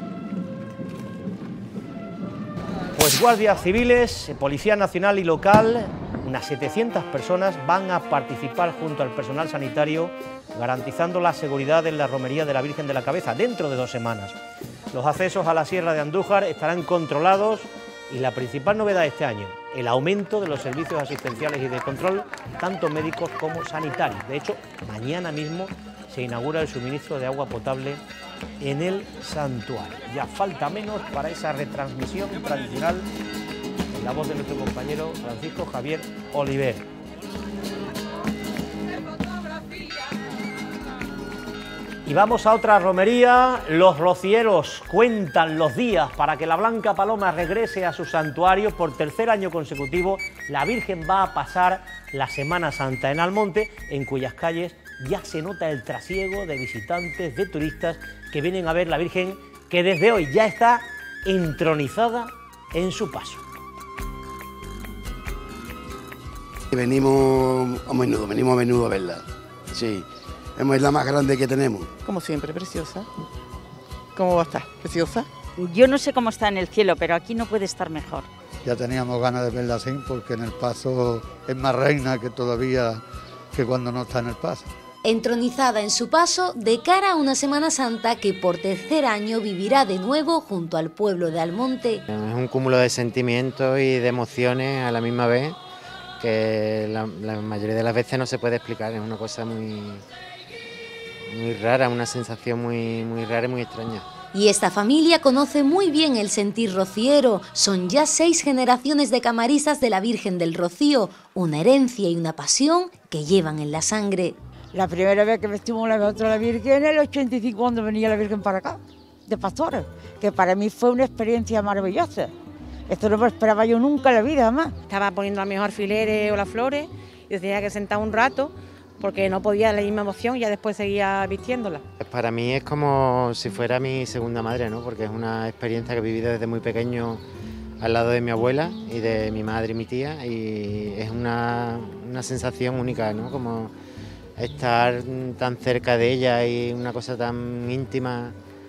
Pues guardias civiles, Policía Nacional y local, unas setecientas personas van a participar junto al personal sanitario, garantizando la seguridad en la romería de la Virgen de la Cabeza dentro de dos semanas. Los accesos a la Sierra de Andújar estarán controlados y la principal novedad de este año, el aumento de los servicios asistenciales y de control, tanto médicos como sanitarios. De hecho, mañana mismo se inaugura el suministro de agua potable en el santuario. Ya falta menos para esa retransmisión tradicional en la voz de nuestro compañero Francisco Javier Oliver. Y vamos a otra romería. Los rocieros cuentan los días para que la Blanca Paloma regrese a su santuario. Por tercer año consecutivo, la Virgen va a pasar la Semana Santa en Almonte, en cuyas calles ya se nota el trasiego de visitantes, de turistas que vienen a ver la Virgen, que desde hoy ya está entronizada en su paso. Venimos a menudo, venimos a menudo a verla, sí. Es la más grande que tenemos. Como siempre, preciosa. ¿Cómo va a estar? ¿Preciosa? Yo no sé cómo está en el cielo, pero aquí no puede estar mejor. Ya teníamos ganas de verla así, porque en el paso es más reina que todavía que cuando no está en el paso. entronizada en su paso de cara a una Semana Santa que por tercer año vivirá de nuevo junto al pueblo de Almonte. Es un cúmulo de sentimientos y de emociones a la misma vez que la, la mayoría de las veces no se puede explicar, es una cosa muy, muy rara, una sensación muy, muy rara y muy extraña. Y esta familia conoce muy bien el sentir rociero. Son ya seis generaciones de camaristas de la Virgen del Rocío, una herencia y una pasión que llevan en la sangre. La primera vez que vestimos la otra la Virgen en el ochenta y cinco cuando venía la Virgen para acá, de pastores, que para mí fue una experiencia maravillosa. Esto no me esperaba yo nunca en la vida, jamás. Estaba poniendo a lo mejor alfileres o las flores y tenía que sentar un rato porque no podía la misma emoción y ya después seguía vistiéndola. Para mí es como si fuera mi segunda madre, ¿no? Porque es una experiencia que he vivido desde muy pequeño al lado de mi abuela y de mi madre y mi tía, y es una, una sensación única, ¿no? Como estar tan cerca de ella y una cosa tan íntima,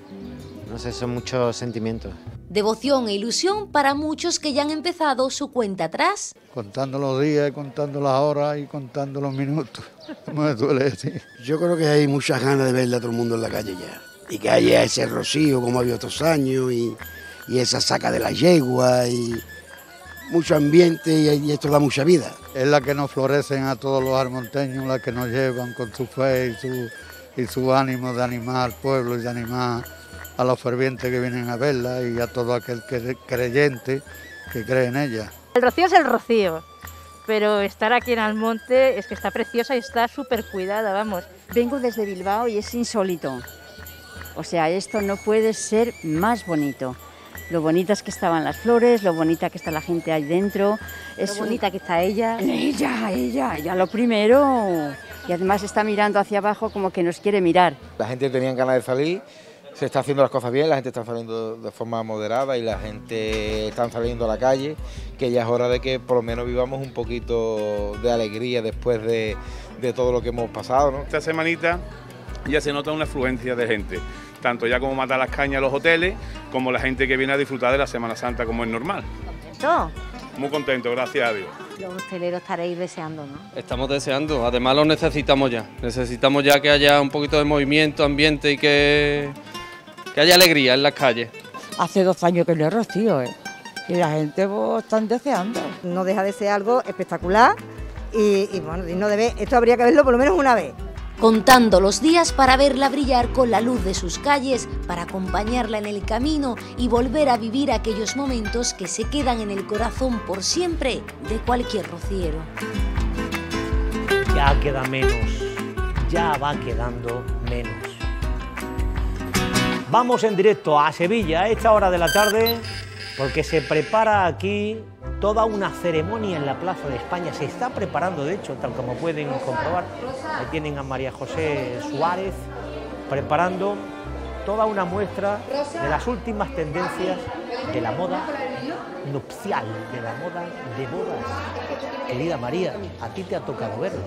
no sé, son muchos sentimientos. Devoción e ilusión para muchos que ya han empezado su cuenta atrás. Contando los días, contando las horas y contando los minutos. Me duele decir. Yo creo que hay muchas ganas de verle a todo el mundo en la calle ya. Y que haya ese rocío como había otros años y, y esa saca de la yegua y mucho ambiente y, y esto da mucha vida. Es la que nos florecen a todos los almonteños, la que nos llevan con su fe y su, y su ánimo de animar al pueblo y de animar a los fervientes que vienen a verla y a todo aquel que, creyente que cree en ella. El rocío es el rocío, pero estar aquí en Almonte es que está preciosa y está súper cuidada, vamos. Vengo desde Bilbao y es insólito. O sea, esto no puede ser más bonito. Lo bonitas que estaban las flores, lo bonita que está la gente ahí dentro. Es lo bonita que está ella. Ella, ella, ella lo primero. Y además está mirando hacia abajo como que nos quiere mirar. La gente tenía ganas de salir. Se está haciendo las cosas bien, la gente está saliendo de forma moderada y la gente está saliendo a la calle, que ya es hora de que por lo menos vivamos un poquito de alegría después de, de todo lo que hemos pasado, ¿no? Esta semanita ya se nota una afluencia de gente, tanto ya como mata las cañas los hoteles, como la gente que viene a disfrutar de la Semana Santa como es normal. ¿Contento? Muy contento, gracias a Dios. Los hosteleros estaréis deseando, ¿no? Estamos deseando, además lo necesitamos ya, necesitamos ya que haya un poquito de movimiento, ambiente y que... que haya alegría en las calles. Hace dos años que no es rocío, ¿eh? Y la gente pues, están deseando. No deja de ser algo espectacular y, y bueno, no debe, esto habría que verlo por lo menos una vez. Contando los días para verla brillar con la luz de sus calles, para acompañarla en el camino y volver a vivir aquellos momentos que se quedan en el corazón por siempre de cualquier rociero. Ya queda menos, ya va quedando menos. Vamos en directo a Sevilla a esta hora de la tarde porque se prepara aquí toda una ceremonia en la Plaza de España. Se está preparando, de hecho, tal como pueden comprobar. Ahí tienen a María José Suárez preparando toda una muestra de las últimas tendencias de la moda nupcial, de la moda de bodas. Querida María, a ti te ha tocado verlo.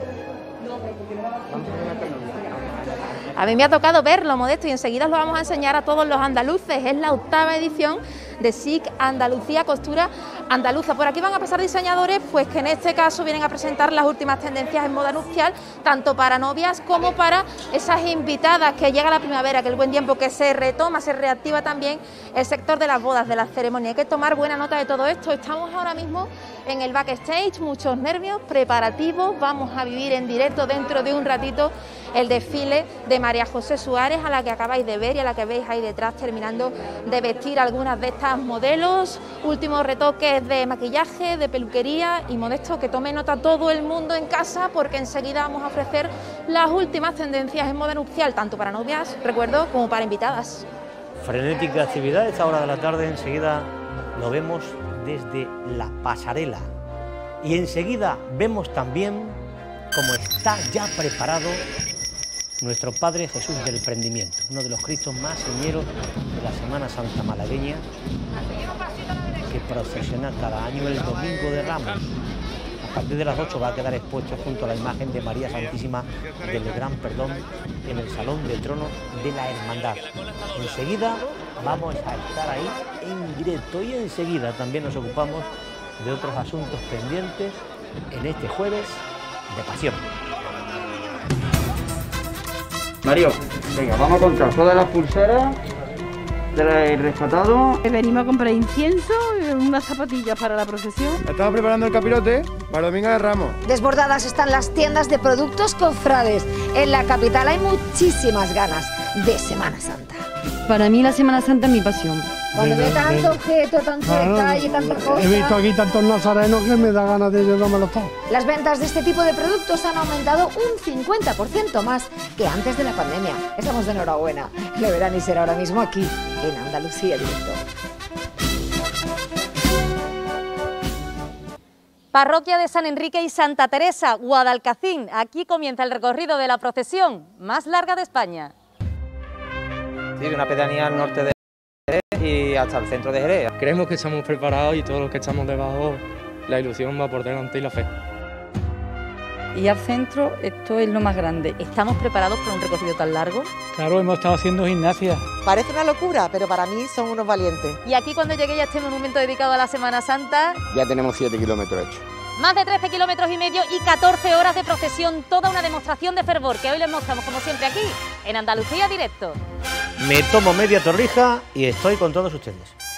A mí me ha tocado verlo, Modesto, y enseguida os lo vamos a enseñar a todos los andaluces. Es la octava edición de S I C Andalucía Costura Andaluza. Por aquí van a pasar diseñadores, pues que en este caso vienen a presentar las últimas tendencias en moda nupcial, tanto para novias como para esas invitadas, que llega la primavera, que el buen tiempo, que se retoma, se reactiva también el sector de las bodas, de las ceremonias. Hay que tomar buena nota de todo esto. Estamos ahora mismo en el backstage, muchos nervios, preparativos. Vamos a vivir en directo dentro de un ratito el desfile de María José Suárez, a la que acabáis de ver y a la que veis ahí detrás terminando de vestir algunas de estas modelos. Últimos retoques de maquillaje, de peluquería, y Modesto, que tome nota todo el mundo en casa, porque enseguida vamos a ofrecer las últimas tendencias en moda nupcial, tanto para novias, recuerdo, como para invitadas. Frenética actividad a esta hora de la tarde, enseguida lo vemos desde la pasarela y enseguida vemos también cómo está ya preparado nuestro Padre Jesús del Prendimiento, uno de los Cristos más señeros de la Semana Santa malagueña, que procesiona cada año el Domingo de Ramos. A partir de las ocho va a quedar expuesto junto a la imagen de María Santísima del Gran Perdón en el Salón de Tronos de la Hermandad. Enseguida vamos a estar ahí en directo y enseguida también nos ocupamos de otros asuntos pendientes en este jueves de Pasión. Mario, venga, vamos a contar todas las pulseras del rescatado. Venimos a comprar incienso y unas zapatillas para la procesión. Estamos preparando el capirote para Domingo de Ramos. Desbordadas están las tiendas de productos cofrades. En la capital hay muchísimas ganas de Semana Santa. Para mí la Semana Santa es mi pasión. Cuando ve tanto objeto, tanto detalle, tanta cosa... He visto aquí tantos nazarenos que me da ganas de llevármelos todos. Las ventas de este tipo de productos han aumentado un cincuenta por ciento más que antes de la pandemia. Estamos de enhorabuena. Lo verán y será ahora mismo aquí, en Andalucía Directo. Parroquia de San Enrique y Santa Teresa, Guadalcacín. Aquí comienza el recorrido de la procesión más larga de España. Sí, de una pedanía al norte de Jerez y hasta el centro de Jerez. Creemos que estamos preparados y todos los que estamos debajo, la ilusión va por delante y la fe. Y al centro, esto es lo más grande. ¿Estamos preparados para un recorrido tan largo? Claro, hemos estado haciendo gimnasia. Parece una locura, pero para mí son unos valientes. Y aquí cuando llegué a este monumento dedicado a la Semana Santa... Ya tenemos siete kilómetros hechos. Más de trece kilómetros y medio y catorce horas de procesión, toda una demostración de fervor que hoy les mostramos como siempre aquí, en Andalucía Directo. Me tomo media torrija y estoy con todos ustedes.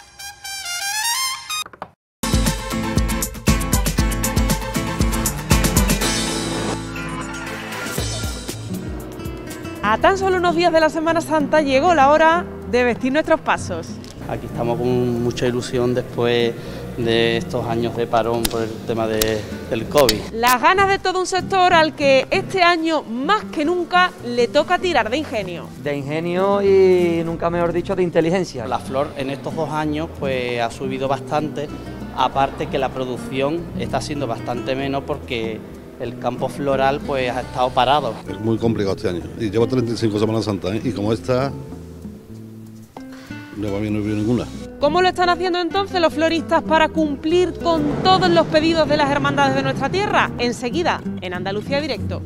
A tan solo unos días de la Semana Santa llegó la hora de vestir nuestros pasos. Aquí estamos con mucha ilusión después de estos años de parón por el tema de, del COVID. Las ganas de todo un sector al que este año más que nunca le toca tirar de ingenio. De ingenio y nunca mejor dicho de inteligencia. La flor en estos dos años pues ha subido bastante, aparte que la producción está siendo bastante menos porque el campo floral pues ha estado parado. Es muy complicado este año y llevo treinta y cinco Semanas Santas, ¿eh? Y como esta no va bien, no he visto ninguna. ¿Cómo lo están haciendo entonces los floristas para cumplir con todos los pedidos de las hermandades de nuestra tierra? Enseguida, en Andalucía Directo.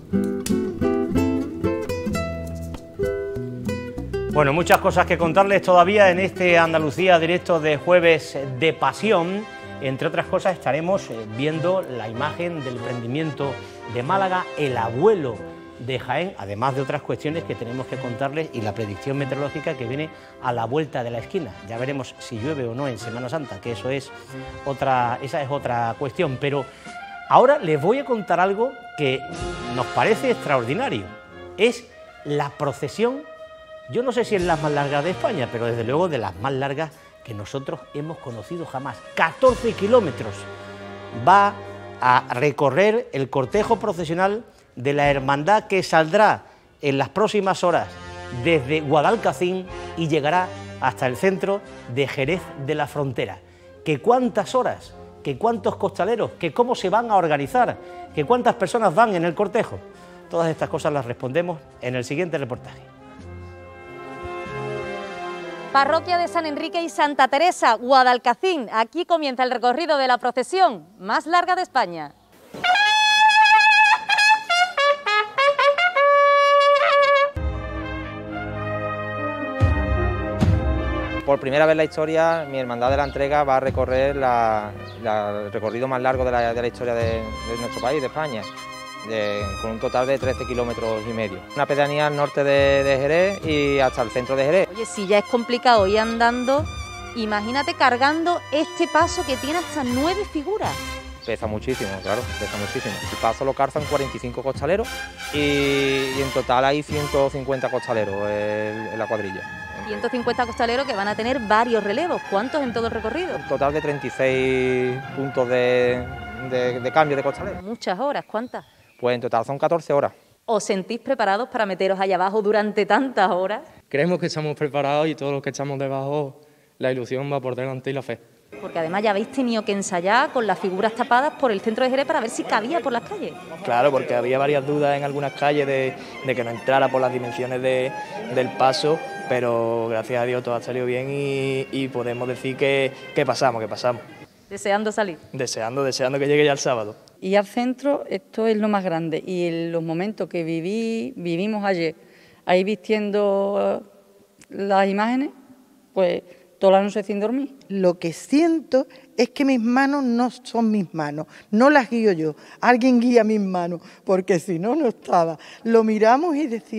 Bueno, muchas cosas que contarles todavía en este Andalucía Directo de Jueves de Pasión. Entre otras cosas estaremos viendo la imagen del prendimiento de Málaga, el abuelo de Jaén, además de otras cuestiones que tenemos que contarles y la predicción meteorológica que viene a la vuelta de la esquina. Ya veremos si llueve o no en Semana Santa, que eso es otra, esa es otra cuestión. Pero ahora les voy a contar algo que nos parece extraordinario. Es la procesión, yo no sé si es la más larga de España, pero desde luego de las más largas que nosotros hemos conocido jamás. catorce kilómetros va a recorrer el cortejo procesional de la hermandad que saldrá en las próximas horas desde Guadalcacín y llegará hasta el centro de Jerez de la Frontera. ¿Que cuántas horas? ¿Que cuántos costaleros? ¿Que cómo se van a organizar? ¿Que cuántas personas van en el cortejo? Todas estas cosas las respondemos en el siguiente reportaje. Parroquia de San Enrique y Santa Teresa, Guadalcacín. Aquí comienza el recorrido de la procesión más larga de España. Por primera vez en la historia, mi hermandad de la entrega va a recorrer la, la, el recorrido más largo de la, de la historia de, de nuestro país, de España, de, con un total de trece kilómetros y medio. Una pedanía al norte de, de Jerez y hasta el centro de Jerez. Oye, si ya es complicado ir andando, imagínate cargando este paso que tiene hasta nueve figuras. Pesa muchísimo, claro, pesa muchísimo. El paso lo calzan cuarenta y cinco costaleros y, y en total hay ciento cincuenta costaleros en, en la cuadrilla. ciento cincuenta costaleros que van a tener varios relevos. ¿Cuántos en todo el recorrido? Un total de treinta y seis puntos de, de, de cambio de costaleros. Muchas horas, ¿cuántas? Pues en total son catorce horas. ¿Os sentís preparados para meteros allá abajo durante tantas horas? Creemos que estamos preparados y todos los que estamos debajo, la ilusión va por delante y la fe. Porque además ya habéis tenido que ensayar con las figuras tapadas por el centro de Jerez para ver si cabía por las calles. Claro, porque había varias dudas en algunas calles de, de que no entrara por las dimensiones de, del paso, pero gracias a Dios todo ha salido bien y, y podemos decir que, que pasamos, que pasamos. Deseando salir. Deseando, deseando que llegue ya el sábado. Y al centro, esto es lo más grande. Y en los momentos que viví, vivimos ayer, ahí vistiendo las imágenes, pues toda la noche sin dormir. Lo que siento es que mis manos no son mis manos, no las guío yo, alguien guía mis manos, porque si no, no estaba. Lo miramos y decimos,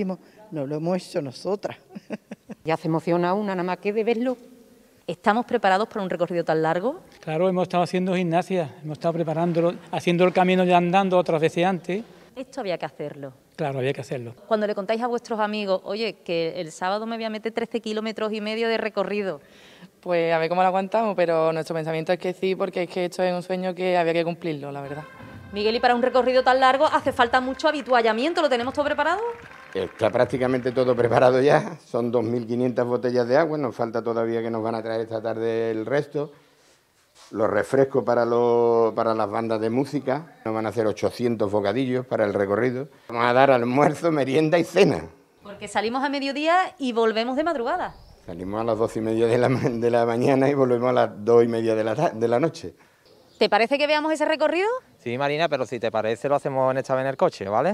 no lo hemos hecho nosotras. Ya se emociona una nada más que de verlo. ¿Estamos preparados para un recorrido tan largo? Claro, hemos estado haciendo gimnasia, hemos estado preparándolo, haciendo el camino ya andando otras veces antes. Esto había que hacerlo. Claro, había que hacerlo. Cuando le contáis a vuestros amigos, oye, que el sábado me voy a meter trece kilómetros y medio de recorrido. Pues a ver cómo lo aguantamos, pero nuestro pensamiento es que sí, porque es que esto es un sueño que había que cumplirlo, la verdad. Miguel, y para un recorrido tan largo hace falta mucho habituallamiento, ¿lo tenemos todo preparado? Está prácticamente todo preparado ya, son dos mil quinientas botellas de agua, nos falta todavía que nos van a traer esta tarde el resto. Los refrescos para, los, para las bandas de música, nos van a hacer ochocientos bocadillos para el recorrido. Vamos a dar almuerzo, merienda y cena. Porque salimos a mediodía y volvemos de madrugada. Salimos a las doce y media de la, de la mañana y volvemos a las dos y media de la, de la noche. ¿Te parece que veamos ese recorrido? Sí, Marina, pero si te parece lo hacemos en esta vez en el coche, ¿vale?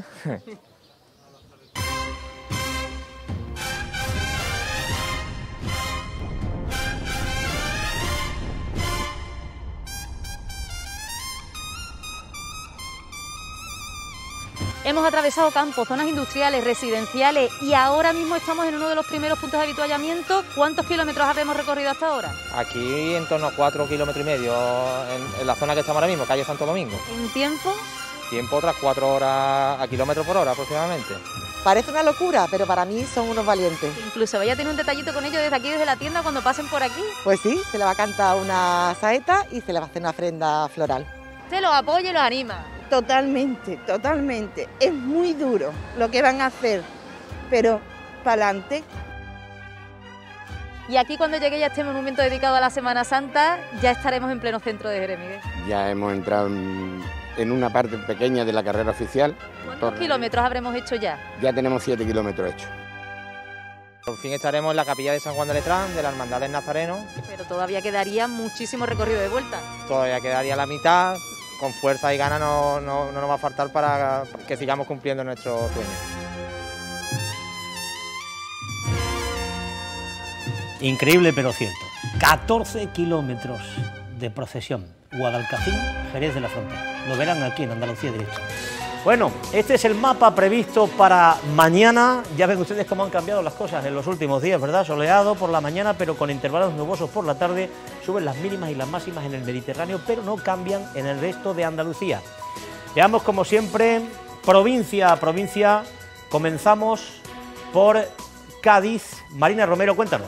Hemos atravesado campos, zonas industriales, residenciales y ahora mismo estamos en uno de los primeros puntos de habituallamiento. ¿Cuántos kilómetros habremos recorrido hasta ahora? Aquí en torno a cuatro kilómetros y medio en, en la zona que estamos ahora mismo, calle Santo Domingo. ¿En tiempo? Tiempo otras cuatro horas a kilómetros por hora aproximadamente. Parece una locura, pero para mí son unos valientes. Incluso vaya a tener un detallito con ellos desde aquí, desde la tienda, cuando pasen por aquí. Pues sí, se le va a cantar una saeta y se le va a hacer una ofrenda floral. Se los apoya y los anima. Totalmente, totalmente. Es muy duro lo que van a hacer, pero para adelante. Y aquí cuando llegue ya este monumento dedicado a la Semana Santa, ya estaremos en pleno centro de Jerez, Miguel. Ya hemos entrado en, en una parte pequeña de la carrera oficial. ¿Cuántos kilómetros habremos hecho ya? Ya tenemos siete kilómetros hechos. Por fin estaremos en la capilla de San Juan de Letrán, de la Hermandad del Nazareno. Pero todavía quedaría muchísimo recorrido de vuelta. Todavía quedaría la mitad. Con fuerza y ganas no, no, no nos va a faltar para que sigamos cumpliendo nuestro sueño. Increíble pero cierto. catorce kilómetros de procesión. Guadalcacín, Jerez de la Frontera. Lo verán aquí en Andalucía Directo. Bueno, este es el mapa previsto para mañana. Ya ven ustedes cómo han cambiado las cosas en los últimos días, ¿verdad? Soleado por la mañana, pero con intervalos nubosos por la tarde. Suben las mínimas y las máximas en el Mediterráneo, pero no cambian en el resto de Andalucía. Veamos, como siempre, provincia a provincia. Comenzamos por Cádiz. Marina Romero, cuéntanos.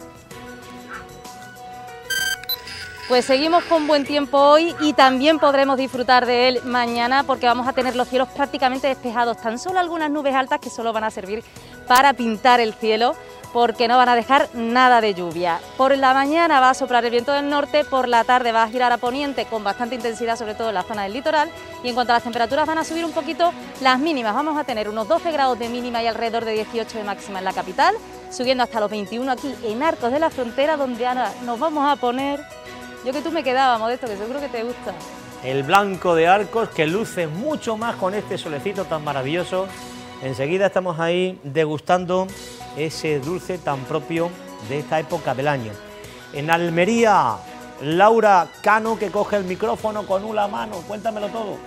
Pues seguimos con buen tiempo hoy y también podremos disfrutar de él mañana porque vamos a tener los cielos prácticamente despejados, tan solo algunas nubes altas que solo van a servir para pintar el cielo porque no van a dejar nada de lluvia. Por la mañana va a soplar el viento del norte, por la tarde va a girar a poniente con bastante intensidad, sobre todo en la zona del litoral, y en cuanto a las temperaturas van a subir un poquito las mínimas. Vamos a tener unos doce grados de mínima y alrededor de dieciocho de máxima en la capital, subiendo hasta los veintiuno aquí en Arcos de la Frontera, donde ahora nos vamos a poner... Yo que tú me quedaba, Modesto, que seguro que te gusta. El blanco de Arcos, que luce mucho más con este solecito tan maravilloso. Enseguida estamos ahí degustando ese dulce tan propio de esta época del año. En Almería, Laura Cano, que coge el micrófono con una mano. Cuéntamelo todo.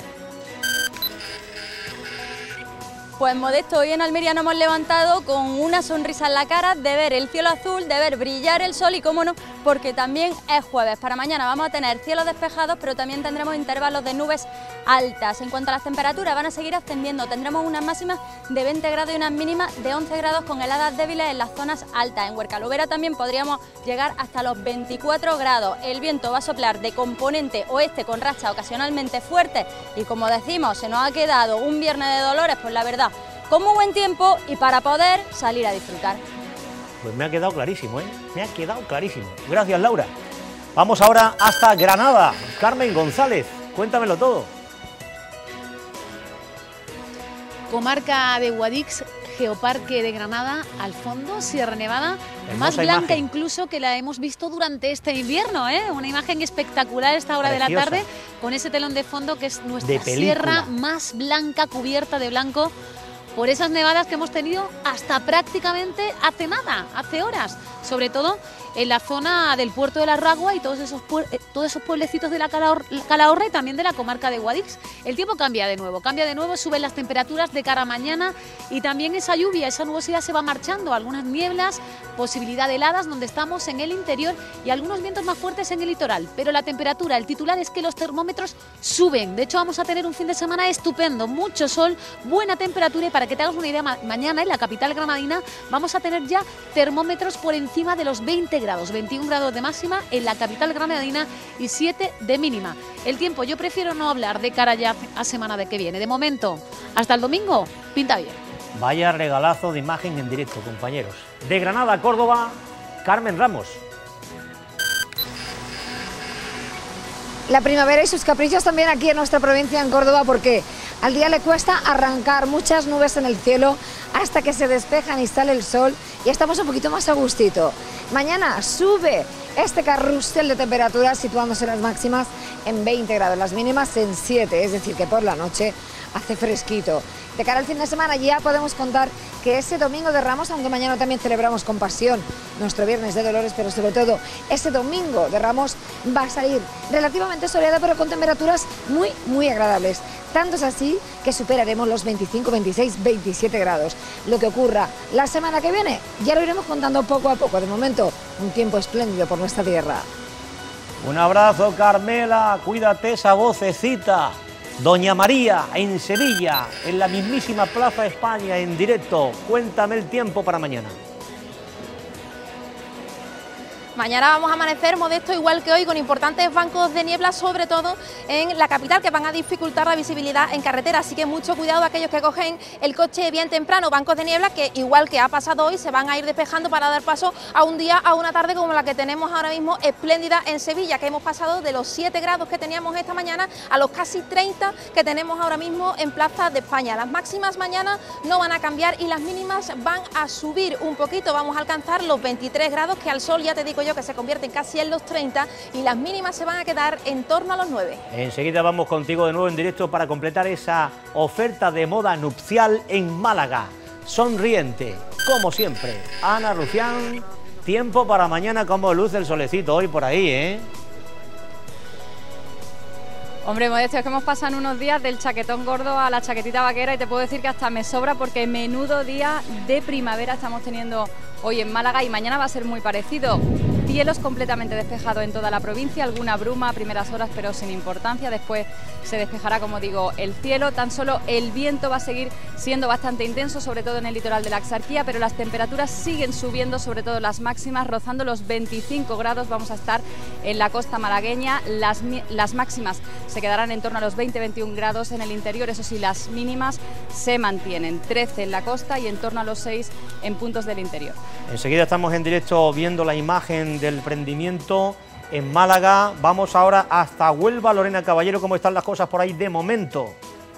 Pues Modesto, hoy en Almería nos hemos levantado con una sonrisa en la cara de ver el cielo azul, de ver brillar el sol y, cómo no, porque también es jueves. Para mañana vamos a tener cielos despejados, pero también tendremos intervalos de nubes altas. En cuanto a las temperaturas, van a seguir ascendiendo. Tendremos unas máximas de veinte grados y unas mínimas de once grados con heladas débiles en las zonas altas. En Huercalovera también podríamos llegar hasta los veinticuatro grados. El viento va a soplar de componente oeste con rachas ocasionalmente fuertes y, como decimos, se nos ha quedado un viernes de dolores, pues la verdad, con muy buen tiempo y para poder salir a disfrutar. Pues me ha quedado clarísimo, ¿eh? Me ha quedado clarísimo. Gracias, Laura. Vamos ahora hasta Granada. Carmen González, cuéntamelo todo. Comarca de Guadix, Geoparque de Granada, al fondo, Sierra Nevada, Hermosa más blanca imagen. Incluso que la hemos visto durante este invierno, ¿eh? Una imagen espectacular a esta hora Preciosa. de la tarde, con ese telón de fondo que es nuestra De película. sierra más blanca, cubierta de blanco, por esas nevadas que hemos tenido hasta prácticamente hace nada, hace horas, sobre todo en la zona del puerto de la Ragua y todos esos, todos esos pueblecitos de la Calahorra y también de la comarca de Guadix. El tiempo cambia de nuevo, cambia de nuevo, suben las temperaturas de cara a mañana y también esa lluvia, esa nubosidad se va marchando, algunas nieblas, posibilidad de heladas donde estamos en el interior y algunos vientos más fuertes en el litoral. Pero la temperatura, el titular es que los termómetros suben. De hecho, vamos a tener un fin de semana estupendo, mucho sol, buena temperatura y para que te hagas una idea, ma mañana en la capital granadina vamos a tener ya termómetros por encima de los veinte grados, veintiún grados de máxima en la capital granadina y siete de mínima. El tiempo, yo prefiero no hablar de cara ya a semana de que viene. De momento, hasta el domingo, pinta bien. Vaya regalazo de imagen en directo, compañeros. De Granada a Córdoba, Carmen Ramos. La primavera y sus caprichos también aquí en nuestra provincia, en Córdoba, porque al día le cuesta arrancar, muchas nubes en el cielo hasta que se despejan y sale el sol y estamos un poquito más a gustito. Mañana sube este carrusel de temperaturas situándose las máximas en veinte grados, las mínimas en siete, es decir que por la noche hace fresquito. De cara al fin de semana ya podemos contar que ese domingo de Ramos, aunque mañana también celebramos con pasión nuestro viernes de Dolores, pero sobre todo ese domingo de Ramos va a salir relativamente soleado pero con temperaturas muy muy agradables. Tanto es así que superaremos los veinticinco, veintiséis, veintisiete grados. Lo que ocurra la semana que viene ya lo iremos contando poco a poco. De momento, un tiempo espléndido por nuestra tierra. Un abrazo, Carmela, cuídate esa vocecita. Doña María, en Sevilla, en la mismísima Plaza España, en directo. Cuéntame el tiempo para mañana. Mañana vamos a amanecer modesto igual que hoy con importantes bancos de niebla, sobre todo en la capital, que van a dificultar la visibilidad en carretera, así que mucho cuidado aquellos que cogen el coche bien temprano, bancos de niebla que igual que ha pasado hoy se van a ir despejando para dar paso a un día, a una tarde como la que tenemos ahora mismo espléndida en Sevilla, que hemos pasado de los siete grados que teníamos esta mañana a los casi treinta que tenemos ahora mismo en Plaza de España. Las máximas mañana no van a cambiar y las mínimas van a subir un poquito, vamos a alcanzar los veintitrés grados, que al sol ya te digo yo que se convierten casi en los treinta y las mínimas se van a quedar en torno a los nueve. Enseguida vamos contigo de nuevo en directo para completar esa oferta de moda nupcial en Málaga. Sonriente, como siempre. Ana Rufián, tiempo para mañana, como luce el solecito hoy por ahí, ¿eh? Hombre, Modesto, es que hemos pasado unos días del chaquetón gordo a la chaquetita vaquera y te puedo decir que hasta me sobra porque menudo día de primavera estamos teniendo hoy en Málaga y mañana va a ser muy parecido. Cielos completamente despejados en toda la provincia, alguna bruma a primeras horas pero sin importancia, después se despejará, como digo, el cielo, tan solo el viento va a seguir siendo bastante intenso, sobre todo en el litoral de la Axarquía, pero las temperaturas siguen subiendo, sobre todo las máximas, rozando los veinticinco grados, vamos a estar en la costa malagueña, las, las máximas se quedarán en torno a los veinte a veintiún grados en el interior, eso sí, las mínimas se mantienen, trece en la costa y en torno a los seis en puntos del interior. Enseguida estamos en directo viendo la imagen del prendimiento en Málaga. Vamos ahora hasta Huelva. Lorena Caballero, ¿cómo están las cosas por ahí de momento?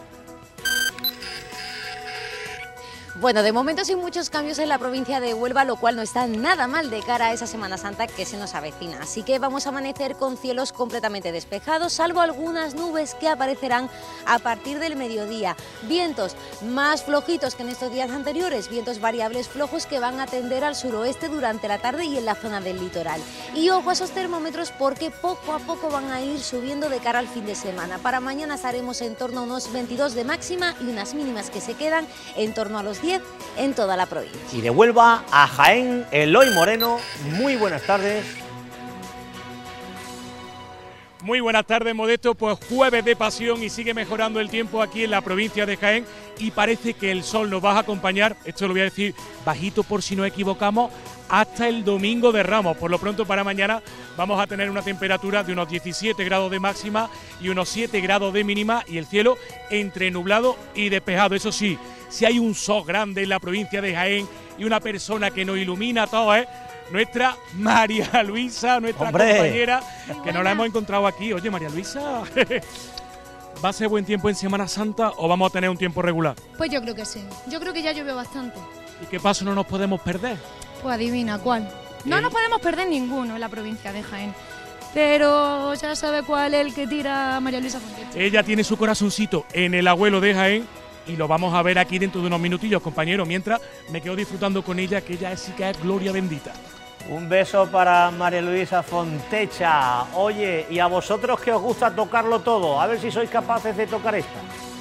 Bueno, de momento sin muchos cambios en la provincia de Huelva, lo cual no está nada mal de cara a esa Semana Santa que se nos avecina. Así que vamos a amanecer con cielos completamente despejados, salvo algunas nubes que aparecerán a partir del mediodía. Vientos más flojitos que en estos días anteriores, vientos variables flojos que van a tender al suroeste durante la tarde y en la zona del litoral. Y ojo a esos termómetros porque poco a poco van a ir subiendo de cara al fin de semana. Para mañana estaremos en torno a unos veintidós de máxima y unas mínimas que se quedan en torno a los diez en toda la provincia. Y de Huelva a Jaén, Eloy Moreno, muy buenas tardes. Muy buenas tardes, Modesto, pues jueves de pasión y sigue mejorando el tiempo aquí en la provincia de Jaén y parece que el sol nos va a acompañar, esto lo voy a decir bajito por si nos equivocamos, hasta el domingo de Ramos. Por lo pronto para mañana vamos a tener una temperatura de unos diecisiete grados de máxima y unos siete grados de mínima y el cielo entre nublado y despejado. Eso sí, si hay un sol grande en la provincia de Jaén y una persona que nos ilumina a todos, ¿eh? Nuestra María Luisa, nuestra ¡Hombre! Compañera, que nos la hemos encontrado aquí. Oye, María Luisa, ¿va a ser buen tiempo en Semana Santa o vamos a tener un tiempo regular? Pues yo creo que sí, yo creo que ya llovió bastante. ¿Y qué paso no nos podemos perder? Pues adivina, ¿cuál? No nos podemos perder ninguno en la provincia de Jaén. Pero ya sabe cuál es el que tira María Luisa Fonte. Ella tiene su corazoncito en el abuelo de Jaén y lo vamos a ver aquí dentro de unos minutillos, compañero. Mientras me quedo disfrutando con ella, que ella sí que es gloria bendita. Un beso para María Luisa Fontecha. Oye, ¿y a vosotros que os gusta tocarlo todo? A ver si sois capaces de tocar esta.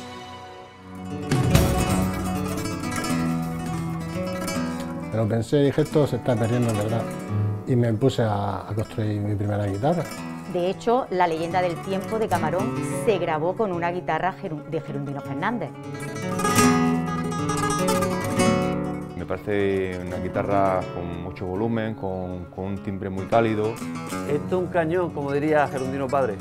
Pero pensé, dije, esto se está perdiendo en verdad. Y me puse a, a construir mi primera guitarra. De hecho, La leyenda del tiempo de Camarón se grabó con una guitarra de Gerundino Fernández. Me parece una guitarra con mucho volumen, con, con un timbre muy cálido. Esto es un cañón, como diría Gerundino padre.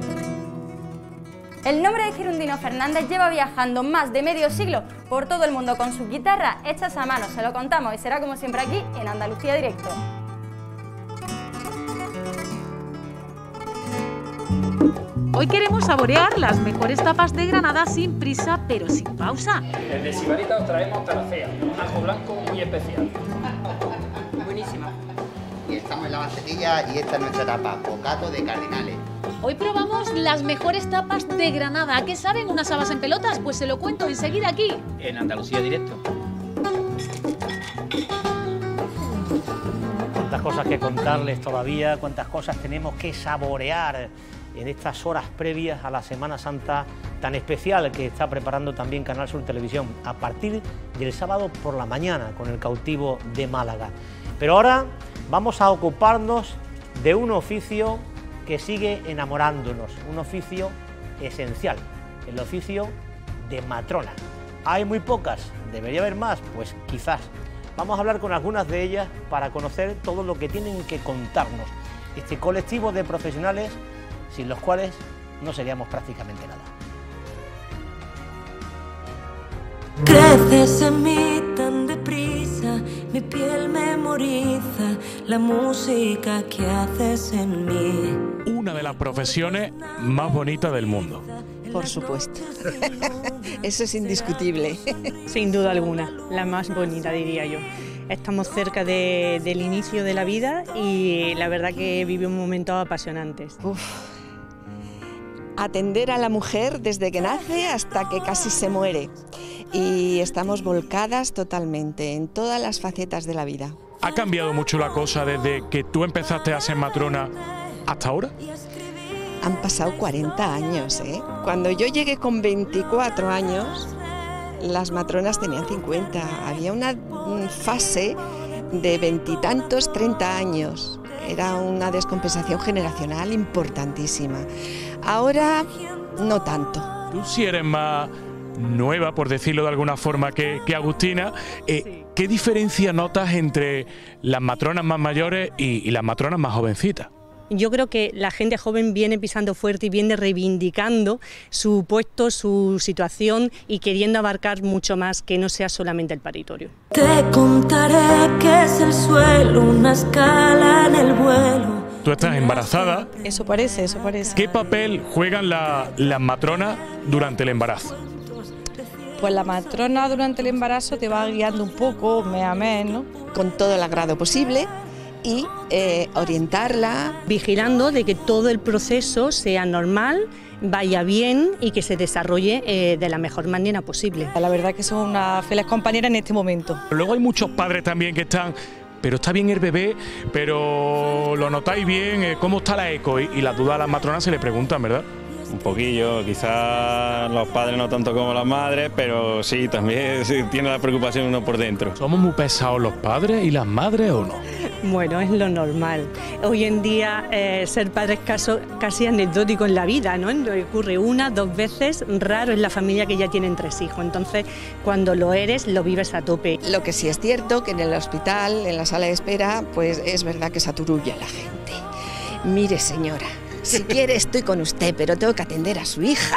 El nombre de Gerundino Fernández lleva viajando más de medio siglo por todo el mundo con su guitarra hechas a mano. Se lo contamos y será como siempre aquí en Andalucía Directo. Hoy queremos saborear las mejores tapas de Granada sin prisa, pero sin pausa. Desde Sibarita os traemos taracea, un ajo blanco muy especial. Buenísima. Y estamos en la Macetilla y esta es nuestra tapa, bocado de cardinales. Hoy probamos las mejores tapas de Granada. ¿A qué saben unas habas en pelotas? Pues se lo cuento enseguida aquí. En Andalucía Directo. Cuántas cosas que contarles todavía, cuántas cosas tenemos que saborear en estas horas previas a la Semana Santa tan especial que está preparando también Canal Sur Televisión a partir del sábado por la mañana con el cautivo de Málaga. Pero ahora vamos a ocuparnos de un oficio que sigue enamorándonos, un oficio esencial, el oficio de matrona. Hay muy pocas, debería haber más, pues quizás. Vamos a hablar con algunas de ellas para conocer todo lo que tienen que contarnos. Este colectivo de profesionales sin los cuales no seríamos prácticamente nada. Creces en mí tan deprisa, mi piel memoriza la música que haces en mí. Una de las profesiones más bonitas del mundo. Por supuesto. Eso es indiscutible. Sin duda alguna, la más bonita diría yo. Estamos cerca de, del inicio de la vida y la verdad que vivimos momentos apasionantes. Uf. Atender a la mujer desde que nace hasta que casi se muere. Y estamos volcadas totalmente en todas las facetas de la vida. ¿Ha cambiado mucho la cosa desde que tú empezaste a ser matrona hasta ahora? Han pasado cuarenta años, ¿eh? Cuando yo llegué con veinticuatro años, las matronas tenían cincuenta. Había una fase de veintitantos, treinta años. Era una descompensación generacional importantísima. Ahora, no tanto. Tú sí eres más nueva, por decirlo de alguna forma, que, que Agustina. Eh, ¿Qué diferencia notas entre las matronas más mayores y, y las matronas más jovencitas? Yo creo que la gente joven viene pisando fuerte y viene reivindicando su puesto, su situación y queriendo abarcar mucho más que no sea solamente el paritorio. Te contaré que es el suelo, una escala en el vuelo. Tú estás embarazada. Eso parece, eso parece. ¿Qué papel juegan la, las matronas durante el embarazo? Pues la matrona durante el embarazo te va guiando un poco, mes a mes, ¿no? Con todo el agrado posible. Y eh, orientarla. Vigilando de que todo el proceso sea normal, vaya bien y que se desarrolle eh, de la mejor manera posible. La verdad que son una feliz compañera en este momento. Luego hay muchos padres también que están, pero está bien el bebé, pero lo notáis bien, ¿cómo está la eco? Y, y las dudas a las matronas se le preguntan, ¿verdad? Un poquillo, quizás los padres no tanto como las madres, pero sí, también sí, tiene la preocupación uno por dentro. ¿Somos muy pesados los padres y las madres o no? Bueno, es lo normal. Hoy en día eh, ser padre es caso, casi anecdótico en la vida, ¿no? Ocurre una, dos veces, raro en la familia que ya tienen tres hijos. Entonces, cuando lo eres, lo vives a tope. Lo que sí es cierto, que en el hospital, en la sala de espera, pues es verdad que saturulla la gente. Mire, señora, si quiere estoy con usted, pero tengo que atender a su hija.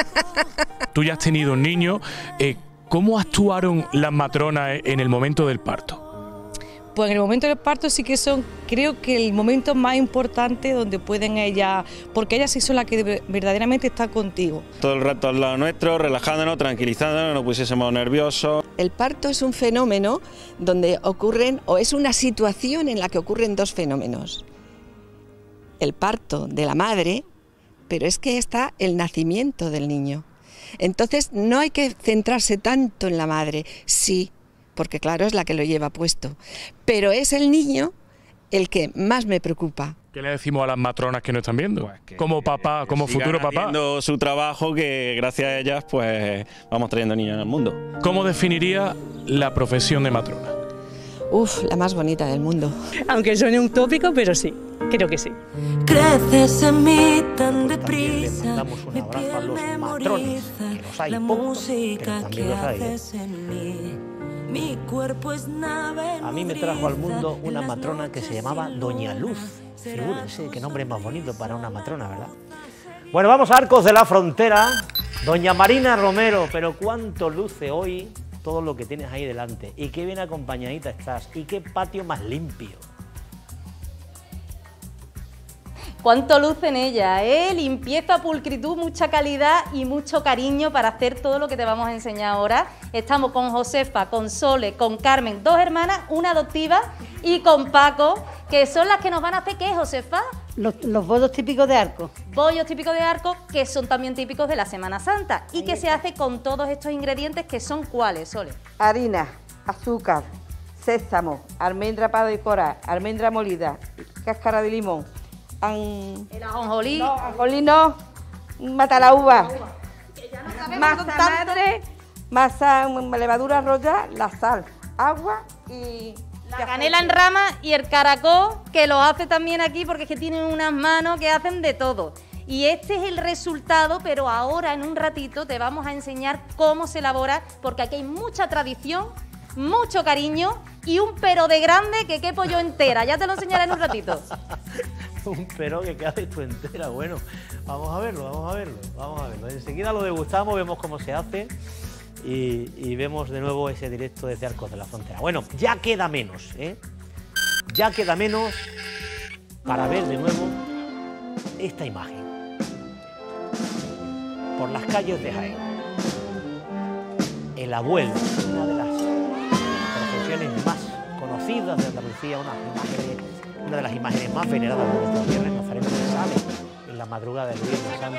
Tú ya has tenido un niño. Eh, ¿Cómo actuaron las matronas en el momento del parto? Pues en el momento del parto sí que son, creo que el momento más importante donde pueden ellas, porque ellas sí son las que verdaderamente están contigo. Todo el rato al lado nuestro, relajándonos, tranquilizándonos, no pusiésemos nerviosos. El parto es un fenómeno donde ocurren, o es una situación en la que ocurren dos fenómenos. El parto de la madre, pero es que está el nacimiento del niño. Entonces no hay que centrarse tanto en la madre, sí, porque claro, es la que lo lleva puesto, pero es el niño el que más me preocupa. ¿Qué le decimos a las matronas que no están viendo? Pues como papá, como futuro papá. Haciendo su trabajo, que gracias a ellas pues vamos trayendo niños al mundo. ¿Cómo definiría la profesión de matrona? Uf, la más bonita del mundo. Aunque suene un tópico, pero sí, creo que sí. Creces en mí tan deprisa, mandamos un abrazo a los matrones, que los hay pocos, pero también los hay, ¿eh? Mi cuerpo es nave. A mí me trajo al mundo una matrona que se llamaba Doña Luz. Figúrense, qué nombre más bonito para una matrona, ¿verdad? Bueno, vamos a Arcos de la Frontera. Doña Marina Romero, pero cuánto luce hoy todo lo que tienes ahí delante. Y qué bien acompañadita estás. Y qué patio más limpio. Cuánto luce en ella, ¿eh? Limpieza, pulcritud, mucha calidad y mucho cariño para hacer todo lo que te vamos a enseñar ahora. Estamos con Josefa, con Sole, con Carmen, dos hermanas, una adoptiva, y con Paco, que son las que nos van a hacer, ¿qué, Josefa? Los, los bollos típicos de Arcos. Bollos típicos de Arcos, que son también típicos de la Semana Santa y que se hace con todos estos ingredientes, que son ¿cuáles, Sole? Harina, azúcar, sésamo, almendra para decorar, almendra molida, cáscara de limón. An... El ajonjolí. No, ajonjolí no, mata la uva. Masa madre, masa, levadura roya, la sal, agua y... La canela en rama y el caracol, que lo hace también aquí porque es que tienen unas manos que hacen de todo. Y este es el resultado, pero ahora en un ratito te vamos a enseñar cómo se elabora, porque aquí hay mucha tradición, mucho cariño y un pero de grande que quepo yo entera. Ya te lo enseñaré en un ratito. Un pero que cabe tú entera. Bueno, vamos a verlo, vamos a verlo, vamos a verlo. Enseguida lo degustamos, vemos cómo se hace y, y vemos de nuevo ese directo desde Arcos de la Frontera. Bueno, ya queda menos, ¿eh? Ya queda menos para ver de nuevo esta imagen por las calles de Jaén. El abuelo, una de las profesiones más conocidas de Andalucía, una imagen, una de las imágenes más veneradas de nuestra tierra, el Nazareno que sale en la madrugada del Viernes Santo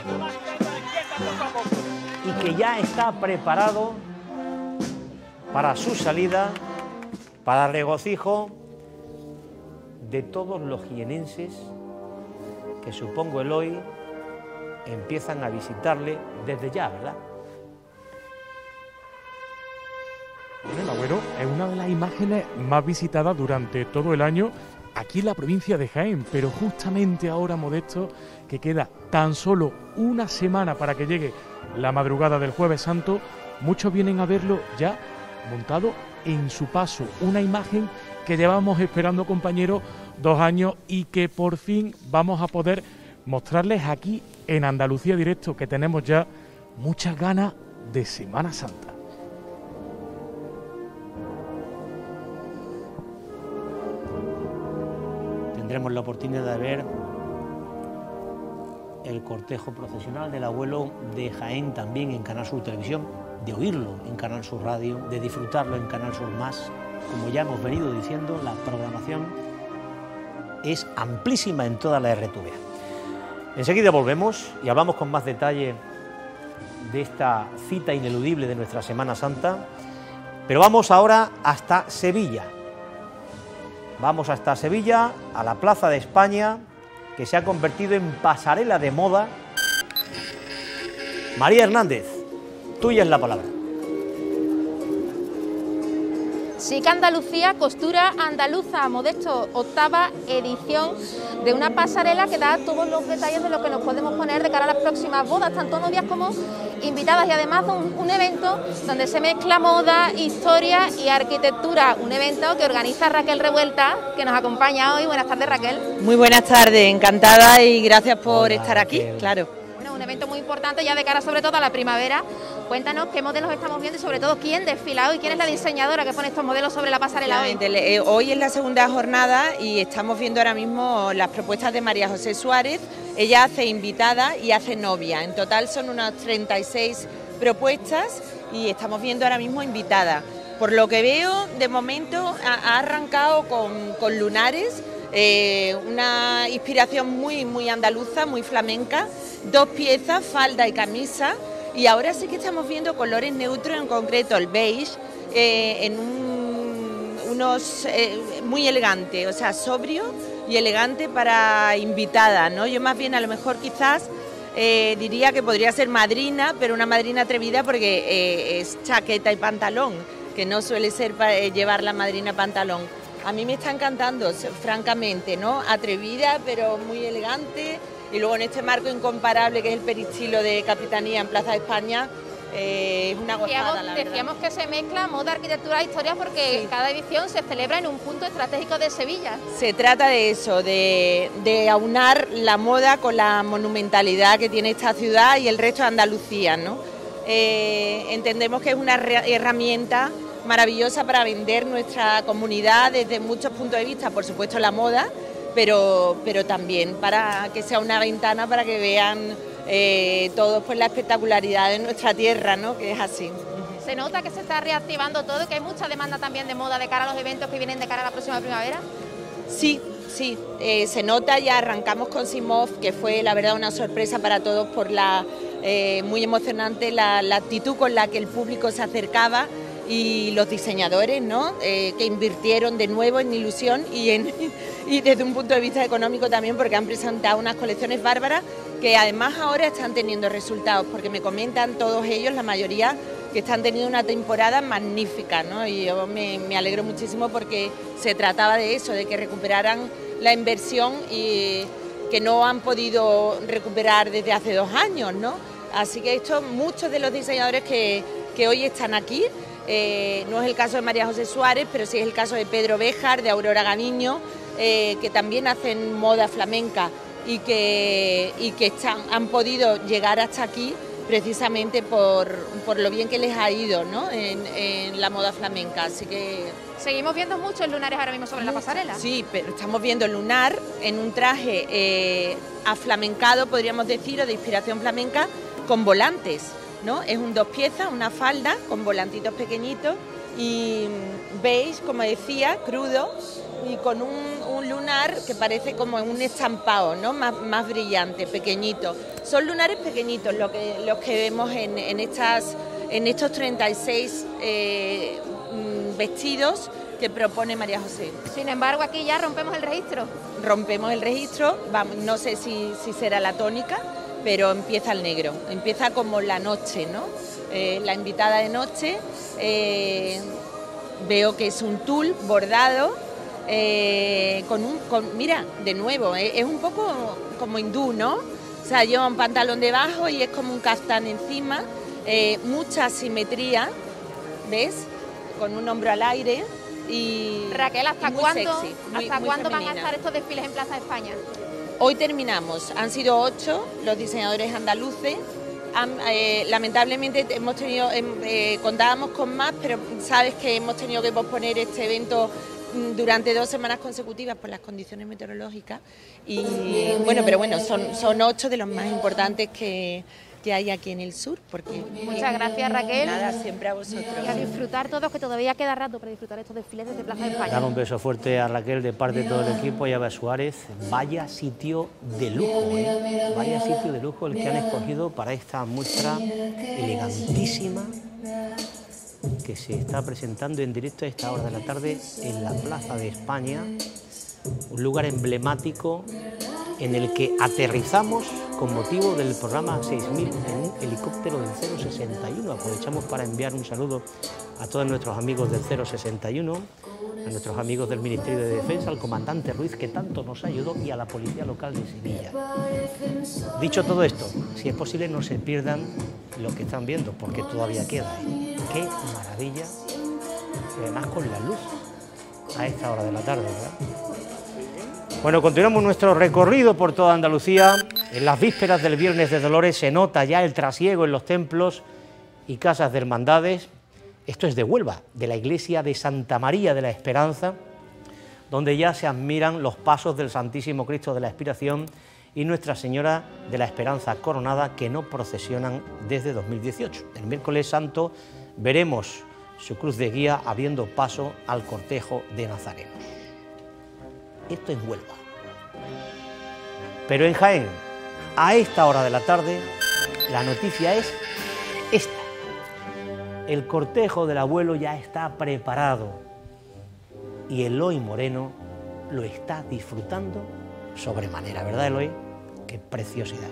y que ya está preparado para su salida, para regocijo de todos los jienenses que, supongo el hoy, empiezan a visitarle desde ya, ¿verdad? El abuelo es una de las imágenes más visitadas durante todo el año aquí en la provincia de Jaén, pero justamente ahora, Modesto, que queda tan solo una semana para que llegue la madrugada del Jueves Santo, muchos vienen a verlo ya montado en su paso, una imagen que llevamos esperando, compañeros, dos años y que por fin vamos a poder mostrarles aquí en Andalucía Directo, que tenemos ya muchas ganas de Semana Santa. Tendremos la oportunidad de ver el cortejo procesional del abuelo de Jaén también en Canal Sur Televisión, de oírlo en Canal Sur Radio, de disfrutarlo en Canal Sur Más. Como ya hemos venido diciendo, la programación es amplísima en toda la R T V A. Enseguida volvemos y hablamos con más detalle de esta cita ineludible de nuestra Semana Santa, pero vamos ahora hasta Sevilla. Vamos hasta Sevilla, a la Plaza de España, que se ha convertido en pasarela de moda. María Hernández, tuya es la palabra. SICA Andalucía, costura andaluza, Modesto, octava edición de una pasarela que da todos los detalles de lo que nos podemos poner de cara a las próximas bodas, tanto novias como invitadas, y además un, un evento donde se mezcla moda, historia y arquitectura, un evento que organiza Raquel Revuelta, que nos acompaña hoy. Buenas tardes, Raquel. Muy buenas tardes, encantada y gracias por Hola, estar aquí, Raquel. claro. Bueno, un evento muy importante ya de cara sobre todo a la primavera. Cuéntanos qué modelos estamos viendo y sobre todo quién desfila hoy, quién es la diseñadora que pone estos modelos sobre la pasarela hoy. Eh, Hoy es la segunda jornada y estamos viendo ahora mismo las propuestas de María José Suárez. Ella hace invitada y hace novia. En total son unas treinta y seis propuestas y estamos viendo ahora mismo invitada. Por lo que veo, de momento ha, ha arrancado con, con lunares, eh, una inspiración muy, muy andaluza, muy flamenca, dos piezas, falda y camisa. Y ahora sí que estamos viendo colores neutros, en concreto el beige, eh, en un, unos eh, muy elegante, o sea, sobrio y elegante para invitada, ¿no? Yo más bien a lo mejor quizás eh, diría que podría ser madrina, pero una madrina atrevida porque eh, es chaqueta y pantalón, que no suele ser para eh, llevar la madrina pantalón. A mí me está encantando, francamente, ¿no? Atrevida, pero muy elegante, y luego en este marco incomparable que es el peristilo de Capitanía en Plaza de España, eh, es una gozada, Decíamos, la verdad. decíamos que se mezcla moda, arquitectura e historia porque Sí. cada edición se celebra en un punto estratégico de Sevilla. Se trata de eso, de, de aunar la moda con la monumentalidad que tiene esta ciudad y el resto de Andalucía, ¿no? Eh, entendemos que es una re- herramienta maravillosa para vender nuestra comunidad desde muchos puntos de vista, por supuesto la moda, pero, pero también para que sea una ventana para que vean eh, todos pues, la espectacularidad de nuestra tierra, ¿no? Que es así. Se nota que se está reactivando todo, que hay mucha demanda también de moda de cara a los eventos que vienen de cara a la próxima primavera. Sí, sí, eh, se nota, ya arrancamos con Simov, que fue la verdad una sorpresa para todos por la eh, muy emocionante la, la actitud con la que el público se acercaba y los diseñadores, ¿no? Eh, que invirtieron de nuevo en ilusión y, en, y desde un punto de vista económico también, porque han presentado unas colecciones bárbaras que además ahora están teniendo resultados, porque me comentan todos ellos, la mayoría, que están teniendo una temporada magnífica, ¿no? Y yo me, me alegro muchísimo porque se trataba de eso, de que recuperaran la inversión y que no han podido recuperar desde hace dos años, ¿no? Así que esto, muchos de los diseñadores que, que hoy están aquí, eh, no es el caso de María José Suárez, pero sí es el caso de Pedro Béjar, de Aurora Gaviño, eh, que también hacen moda flamenca y que, y que están, han podido llegar hasta aquí precisamente por, por lo bien que les ha ido, ¿no? en, en la moda flamenca, así que... Seguimos viendo muchos lunares ahora mismo sobre la pasarela. Sí, pero estamos viendo lunar en un traje eh, aflamencado, podríamos decir, o de inspiración flamenca, con volantes, ¿no? Es un dos piezas, una falda con volantitos pequeñitos y veis, como decía, crudo y con un, un lunar que parece como un estampado, ¿no? Más, más brillante, pequeñito. Son lunares pequeñitos lo que, los que vemos en, en, estas, en estos treinta y seis eh, vestidos que propone María José. Sin embargo, aquí ya rompemos el registro. Rompemos el registro, vamos, no sé si, si será la tónica, pero empieza el negro, empieza como la noche, ¿no? Eh, la invitada de noche, eh, veo que es un tul bordado, eh, con un, con, mira, de nuevo, eh, es un poco como hindú, ¿no? O sea, lleva un pantalón debajo y es como un kaftán encima, eh, mucha simetría, ¿ves? Con un hombro al aire y Raquel, ¿hasta y muy cuándo, sexy, muy, ¿hasta muy cuándo van a femenina. estar estos desfiles en Plaza de España? Hoy terminamos, han sido ocho los diseñadores andaluces. Han, eh, lamentablemente hemos tenido, eh, contábamos con más, pero sabes que hemos tenido que posponer este evento durante dos semanas consecutivas por las condiciones meteorológicas. Y bueno, pero bueno, son, son ocho de los más importantes que, que hay aquí en el sur. Porque, Muchas gracias, Raquel. Nada, siempre a vosotros. Y a disfrutar todos, que todavía queda rato para disfrutar estos desfiles desde Plaza de España. Dar un beso fuerte a Raquel de parte de todo el equipo y a Eva Suárez. Vaya sitio de lujo, ¿eh? Vaya sitio de lujo el que han escogido para esta muestra elegantísima que se está presentando en directo a esta hora de la tarde en la Plaza de España, un lugar emblemático en el que aterrizamos con motivo del programa seis mil en un helicóptero del cero sesenta y uno. Aprovechamos para enviar un saludo a todos nuestros amigos del cero sesenta y uno, a nuestros amigos del Ministerio de Defensa, al comandante Ruiz, que tanto nos ayudó, y a la Policía Local de Sevilla. Dicho todo esto, si es posible no se pierdan lo que están viendo, porque todavía queda. ¿eh? ¡Qué maravilla! Y además con la luz a esta hora de la tarde, ¿verdad? Bueno, continuamos nuestro recorrido por toda Andalucía. En las vísperas del Viernes de Dolores se nota ya el trasiego en los templos y casas de hermandades. Esto es de Huelva, de la iglesia de Santa María de la Esperanza, donde ya se admiran los pasos del Santísimo Cristo de la Expiración y Nuestra Señora de la Esperanza Coronada, que no procesionan desde dos mil dieciocho. El miércoles santo veremos su cruz de guía abriendo paso al cortejo de nazarenos. Esto en Huelva. Pero en Jaén, a esta hora de la tarde, la noticia es esta. El cortejo del abuelo ya está preparado. y Eloy Moreno lo está disfrutando sobremanera, ¿verdad, Eloy? ¡Qué preciosidad!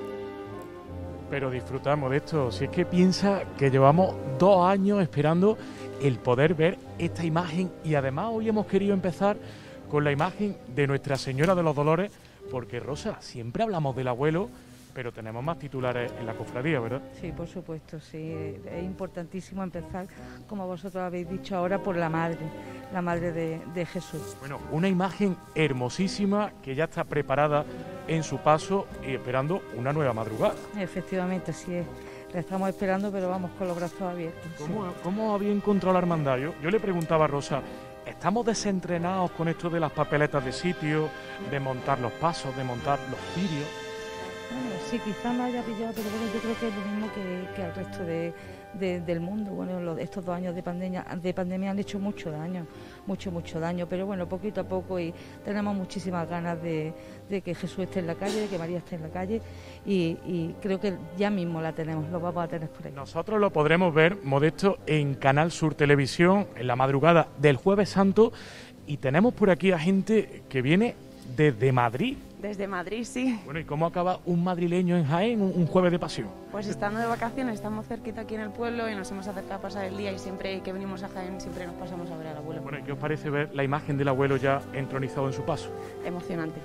Pero disfrutamos de esto. Si es que piensa que llevamos dos años esperando el poder ver esta imagen, y además hoy hemos querido empezar con la imagen de Nuestra Señora de los Dolores, porque, Rosa, siempre hablamos del abuelo, pero tenemos más titulares en la cofradía, ¿verdad? Sí, por supuesto, sí. Es importantísimo empezar, como vosotros habéis dicho ahora, por la madre, la madre de, de Jesús. Bueno, una imagen hermosísima que ya está preparada en su paso y esperando una nueva madrugada. Efectivamente, sí es. La estamos esperando, pero vamos con los brazos abiertos. ¿Cómo, sí. ¿Cómo había encontrado la hermandad? Yo, yo le preguntaba a Rosa, ¿estamos desentrenados con esto de las papeletas de sitio, de montar los pasos, de montar los cirios? Bueno, sí, quizás no haya pillado, pero bueno, yo creo que es lo mismo que, que al resto de, de, del mundo. Bueno, lo, estos dos años de pandemia, de pandemia han hecho mucho daño, mucho, mucho daño, pero bueno, poquito a poco, y tenemos muchísimas ganas de, de que Jesús esté en la calle, de que María esté en la calle, y, y creo que ya mismo la tenemos, lo vamos a tener por ahí. Nosotros lo podremos ver, Modesto, en Canal Sur Televisión, en la madrugada del Jueves Santo, y tenemos por aquí a gente que viene desde Madrid. Desde Madrid, sí. Bueno, ¿y cómo acaba un madrileño en Jaén, un, un jueves de pasión? Pues estando de vacaciones, estamos cerquita aquí en el pueblo y nos hemos acercado a pasar el día, y siempre que venimos a Jaén siempre nos pasamos a ver al abuelo. Bueno, ¿y qué os parece ver la imagen del abuelo ya entronizado en su paso? Emocionante.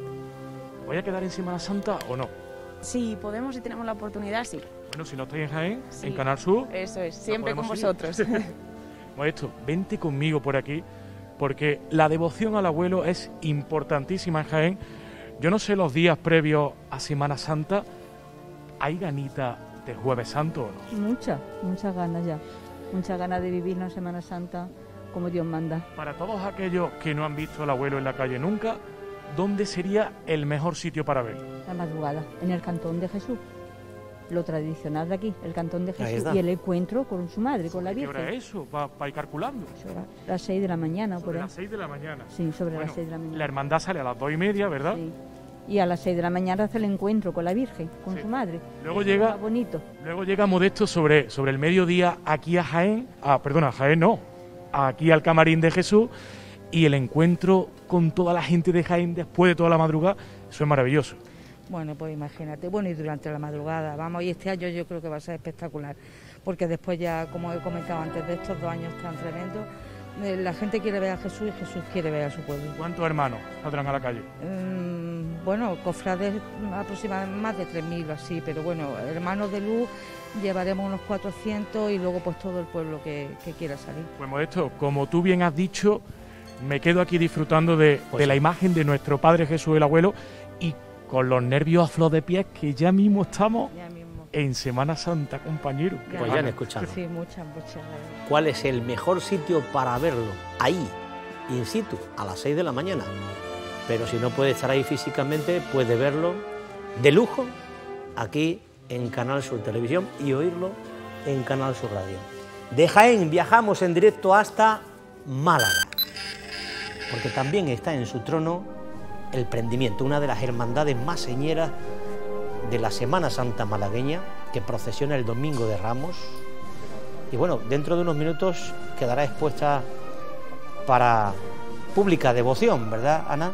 ¿Voy a quedar en Semana Santa o no? Sí, podemos, si tenemos la oportunidad, sí. Bueno, si no estáis en Jaén, Sí. en Canal Sur... Eso es, siempre con ¿podemos ir? vosotros. Modesto, vente conmigo por aquí, porque la devoción al abuelo es importantísima en Jaén. Yo no sé los días previos a Semana Santa, ¿hay ganita de Jueves Santo o no? Muchas, muchas ganas ya. Muchas ganas de vivir una Semana Santa como Dios manda. Para todos aquellos que no han visto al abuelo en la calle nunca, ¿dónde sería el mejor sitio para verlo? La madrugada, en el Cantón de Jesús. Lo tradicional de aquí, el Cantón de Ahí Jesús, está. y el encuentro con su madre, con la ¿Qué Virgen. hora es eso? Para ir calculando. Sobre las seis de la mañana, por Sobre ahí. las seis de la mañana. Sí, sobre Bueno, las seis de la mañana. La hermandad sale a las dos y media, ¿verdad? Sí. Y a las seis de la mañana hace el encuentro con la Virgen, con su madre. Luego Eso llega- está bonito. Luego llega Modesto sobre, sobre el mediodía aquí a Jaén, ah, perdona, a Jaén no, aquí al Camarín de Jesús, y el encuentro con toda la gente de Jaén después de toda la madrugada, eso es maravilloso. Bueno, pues imagínate, bueno, y durante la madrugada, vamos, y este año yo creo que va a ser espectacular, porque después ya, como he comentado antes, de estos dos años tan tremendos, eh, la gente quiere ver a Jesús y Jesús quiere ver a su pueblo. ¿Cuántos hermanos saldrán a la calle? Mm, bueno, cofrades aproximadamente más de tres mil o así, pero bueno, hermanos de luz llevaremos unos cuatrocientos, y luego pues todo el pueblo que, que quiera salir. Pues Modesto, como tú bien has dicho, me quedo aquí disfrutando de, de la imagen de nuestro Padre Jesús el Abuelo, y con los nervios a flor de piel, que ya mismo estamos en Semana Santa, compañero. Pues ya han escuchado. Sí, muchas, muchas. ¿Cuál es el mejor sitio para verlo? Ahí, in situ, a las seis de la mañana. Pero si no puede estar ahí físicamente, puede verlo de lujo aquí en Canal Sur Televisión y oírlo en Canal Sur Radio. De Jaén viajamos en directo hasta Málaga, porque también está en su trono el Prendimiento, una de las hermandades más señeras de la Semana Santa malagueña, que procesiona el Domingo de Ramos. Y bueno, dentro de unos minutos quedará expuesta para pública devoción, ¿verdad, Ana?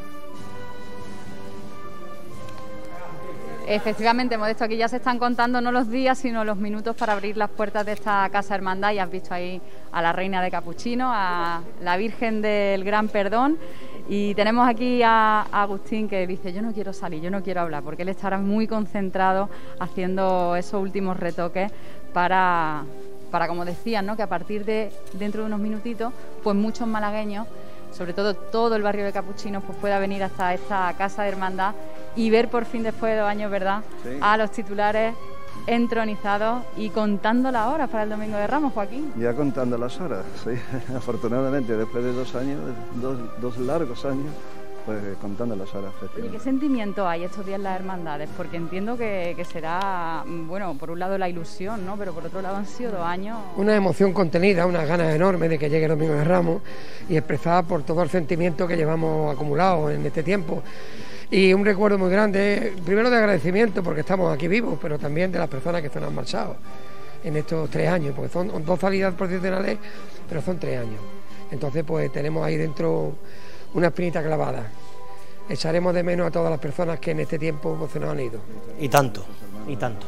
Efectivamente, Modesto, aquí ya se están contando no los días, sino los minutos para abrir las puertas de esta Casa Hermandad. Y has visto ahí a la Reina de Capuchino, a la Virgen del Gran Perdón. Y tenemos aquí a, a Agustín, que dice: yo no quiero salir, yo no quiero hablar, porque él estará muy concentrado haciendo esos últimos retoques para, para como decían, ¿no?, que a partir de dentro de unos minutitos, pues muchos malagueños, sobre todo todo el barrio de Capuchinos, pues pueda venir hasta esta Casa de Hermandad y ver por fin, después de dos años, ¿verdad?, Sí. a los titulares entronizados y contando las horas para el Domingo de Ramos, Joaquín. Ya contando las horas, sí. Afortunadamente, después de dos años, dos, dos largos años, pues contando las horas. Oye, ¿qué sentimiento hay estos días en las hermandades? Porque entiendo que, que será, bueno, por un lado la ilusión, ¿no?, pero por otro lado han sido dos años... Una emoción contenida, unas ganas enormes de que llegue el Domingo de Ramos, y expresada por todo el sentimiento que llevamos acumulado en este tiempo. Y un recuerdo muy grande, primero de agradecimiento porque estamos aquí vivos, pero también de las personas que se nos han marchado en estos tres años, porque son dos salidas procesionales, pero son tres años. Entonces pues tenemos ahí dentro una espinita clavada. Echaremos de menos a todas las personas que en este tiempo pues, se nos han ido. Y tanto, y tanto.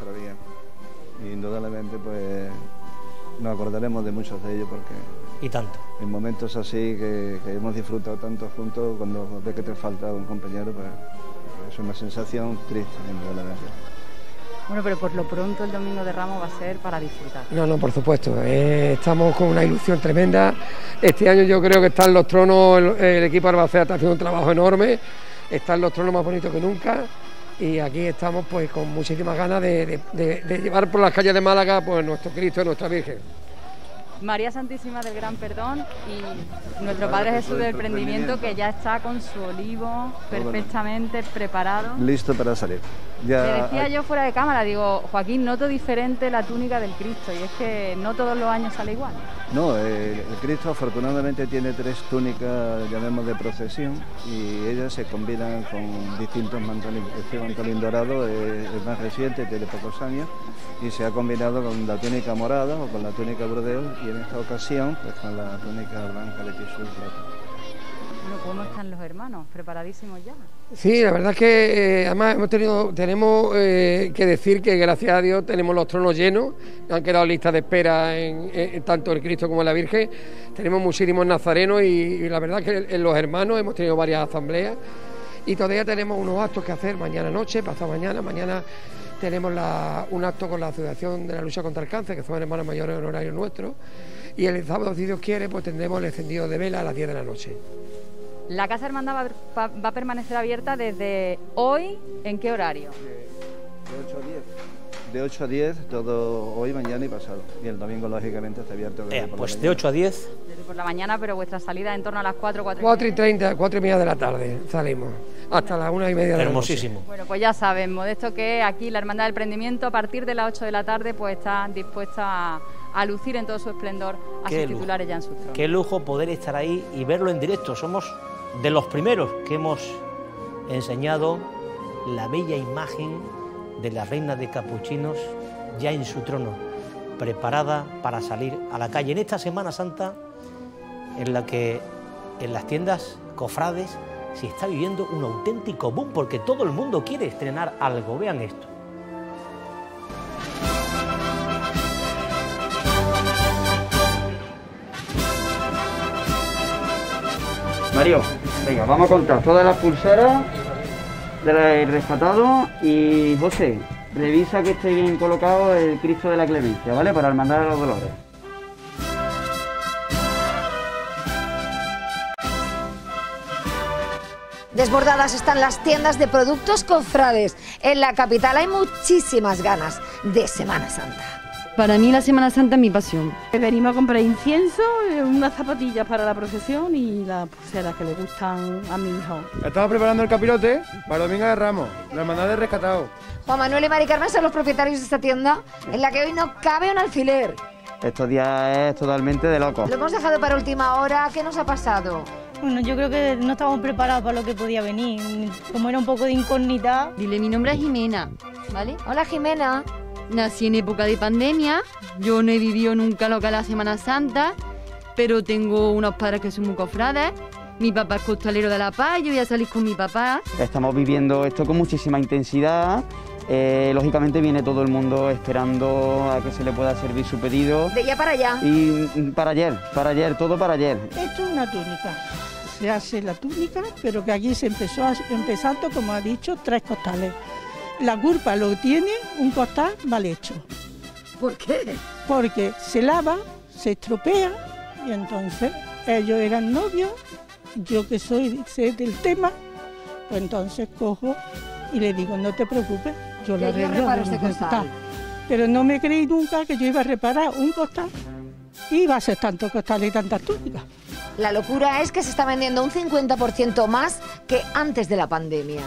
Y indudablemente pues nos acordaremos de muchos de ellos porque... Y tanto. En momentos así que, que hemos disfrutado tanto juntos, cuando ves que te falta un compañero, pues es una sensación triste, indudablemente. Bueno, pero por lo pronto el Domingo de Ramos va a ser para disfrutar. No, no, por supuesto. Eh, estamos con una ilusión tremenda. Este año yo creo que están los tronos, el, el equipo Albacete está haciendo un trabajo enorme, están los tronos más bonitos que nunca y aquí estamos pues con muchísimas ganas de, de, de, de llevar por las calles de Málaga pues nuestro Cristo y nuestra Virgen. María Santísima del Gran Perdón y nuestro Padre Jesús del Prendimiento, que ya está con su olivo perfectamente preparado. Listo para salir. Ya... Le decía yo fuera de cámara, digo, Joaquín, noto diferente la túnica del Cristo, y es que no todos los años sale igual. No, eh, el Cristo afortunadamente tiene tres túnicas, llamemos de procesión, y ellas se combinan con distintos mantolín. Este mantolín dorado es, es más reciente, tiene pocos años, y se ha combinado con la túnica morada o con la túnica burdeos, y en esta ocasión pues con la túnica blanca de tisú plata. Bueno, ¿cómo están los hermanos? ¿Preparadísimos ya? Sí, la verdad es que eh, además hemos tenido, tenemos eh, que decir que gracias a Dios tenemos los tronos llenos, han quedado listas de espera en, en tanto el Cristo como la Virgen, tenemos muchísimos nazarenos y, y la verdad es que en los hermanos hemos tenido varias asambleas y todavía tenemos unos actos que hacer mañana noche, pasado mañana, mañana tenemos la, un acto con la Asociación de la Lucha contra el Cáncer, que son hermanos mayores en horario nuestro, y el sábado, si Dios quiere, pues tendremos el encendido de vela a las diez de la noche. La Casa Hermandad va, va, va a permanecer abierta desde hoy, ¿en qué horario? De ocho a diez. De ocho a diez, todo hoy, mañana y pasado. Y el domingo, lógicamente, está abierto. Eh, pues de ocho a diez. Desde por la mañana, pero vuestra salida en torno a las cuatro, cuatro y cuatro y treinta, cuatro y media de la tarde salimos, hasta las una y media de la noche. Hermosísimo. Bueno, pues ya saben, Modesto, que aquí la Hermandad del Prendimiento, a partir de las ocho de la tarde, pues está dispuesta a, a lucir en todo su esplendor a sus titulares ya en sus tronos. Qué lujo poder estar ahí y verlo en directo. Somos de los primeros que hemos enseñado la bella imagen de la reina de Capuchinos ya en su trono, preparada para salir a la calle en esta Semana Santa en la que en las tiendas cofrades se está viviendo un auténtico boom porque todo el mundo quiere estrenar algo. Vean esto. Mario, venga, vamos a contar todas las pulseras del rescatado y José, revisa que esté bien colocado el Cristo de la Clemencia, ¿vale? Para el Hermandad de los Dolores. Desbordadas están las tiendas de productos cofrades. En la capital hay muchísimas ganas de Semana Santa. Para mí la Semana Santa es mi pasión. Venimos a comprar incienso, unas zapatillas para la procesión y las pulseras que le gustan a mi hijo. Estamos preparando el capirote para Domingo de Ramos, la hermandad de rescatado. Juan Manuel y Mari Carmen son los propietarios de esta tienda en la que hoy no cabe un alfiler. Estos días es totalmente de locos. Lo hemos dejado para última hora. ¿Qué nos ha pasado? Bueno, yo creo que no estábamos preparados para lo que podía venir. Como era un poco de incógnita. Dile, mi nombre es Jimena, ¿vale? Hola, Jimena. Nací en época de pandemia, yo no he vivido nunca lo que es la Semana Santa, pero tengo unos padres que son muy cofrades. Mi papá es costalero de La Paz, yo voy a salir con mi papá. Estamos viviendo esto con muchísima intensidad. Eh, lógicamente viene todo el mundo esperando a que se le pueda servir su pedido. De ya para allá. Y para ayer, para ayer, todo para ayer. Esto es una túnica. Se hace la túnica, pero que aquí se empezó a, empezando, como ha dicho, tres costales. La culpa lo tiene un costal mal hecho. ¿Por qué? Porque se lava, se estropea y entonces ellos eran novios, yo que soy sé del tema, pues entonces cojo y le digo, no te preocupes, yo lo arreglo. Yo reparo este costal. Pero no me creí nunca que yo iba a reparar un costal y iba a ser tantos costales y tantas túnicas. La locura es que se está vendiendo un cincuenta por ciento más que antes de la pandemia.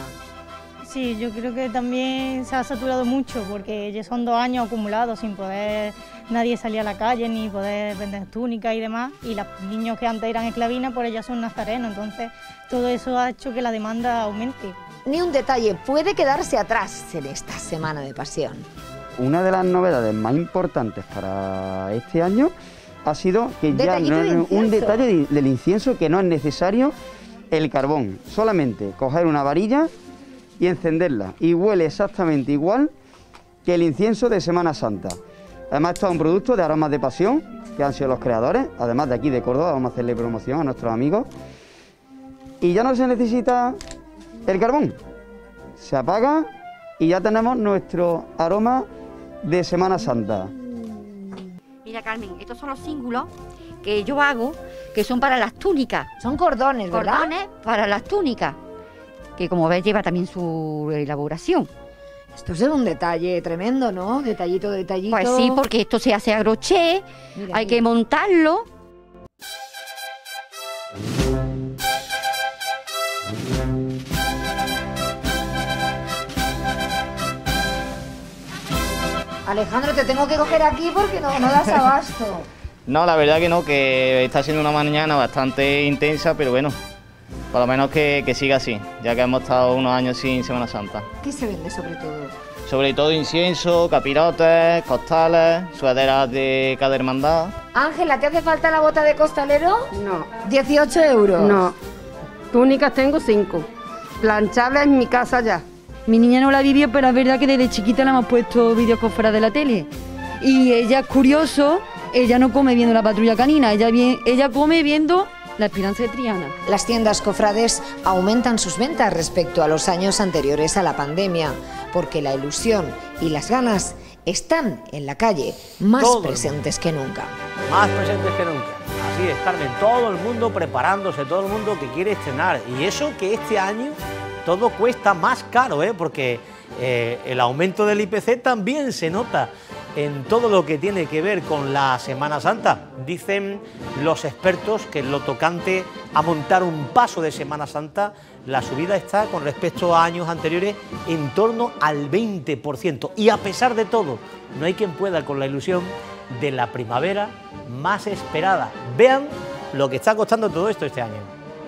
Sí, yo creo que también se ha saturado mucho porque ya son dos años acumulados sin poder nadie salir a la calle ni poder vender túnicas y demás, y los niños que antes eran esclavinas pues ya son nazarenos, entonces todo eso ha hecho que la demanda aumente. Ni un detalle puede quedarse atrás en esta Semana de Pasión. Una de las novedades más importantes para este año ha sido que ya Detallito no, de un incienso. detalle de- del incienso, que no es necesario el carbón, solamente coger una varilla y encenderla, y huele exactamente igual que el incienso de Semana Santa. Además, esto es un producto de Aromas de Pasión, que han sido los creadores, además de aquí de Córdoba, vamos a hacerle promoción a nuestros amigos. Y ya no se necesita el carbón, se apaga y ya tenemos nuestro aroma de Semana Santa. Mira, Carmen, estos son los cíngulos que yo hago, que son para las túnicas. Son cordones, ¿verdad? Cordones para las túnicas, que como ves lleva también su elaboración. Esto es un detalle tremendo, ¿no? Detallito, detallito. Pues sí, porque esto se hace a crochet, Mira, hay mira. que montarlo. Alejandro, te tengo que coger aquí porque no, no das abasto. No, la verdad que no, que está siendo una mañana bastante intensa, pero bueno, por lo menos que, que siga así, ya que hemos estado unos años sin Semana Santa. ¿Qué se vende sobre todo? Sobre todo incienso, capirotes, costales, sudaderas de cada hermandad. Ángela, ¿te hace falta la bota de costalero? No. dieciocho euros. No. Túnicas tengo cinco. Planchables en mi casa ya. Mi niña no la vivió, pero es verdad que desde chiquita le hemos puesto vídeos con fuera de la tele. Y ella es curioso, ella no come viendo la Patrulla Canina, ella, vi- ella come viendo La Esperanza de Triana. Las tiendas cofrades aumentan sus ventas respecto a los años anteriores a la pandemia, porque la ilusión y las ganas están en la calle, más Todo el presentes que nunca. Más presentes que nunca. Así es, Carmen, todo el mundo preparándose, todo el mundo que quiere estrenar. Y eso que este año todo cuesta más caro, ¿eh? Porque eh, el aumento del I P C también se nota en todo lo que tiene que ver con la Semana Santa. Dicen los expertos que en lo tocante a montar un paso de Semana Santa, la subida está con respecto a años anteriores en torno al veinte por ciento. Y a pesar de todo, no hay quien pueda con la ilusión de la primavera más esperada. Vean lo que está costando todo esto este año.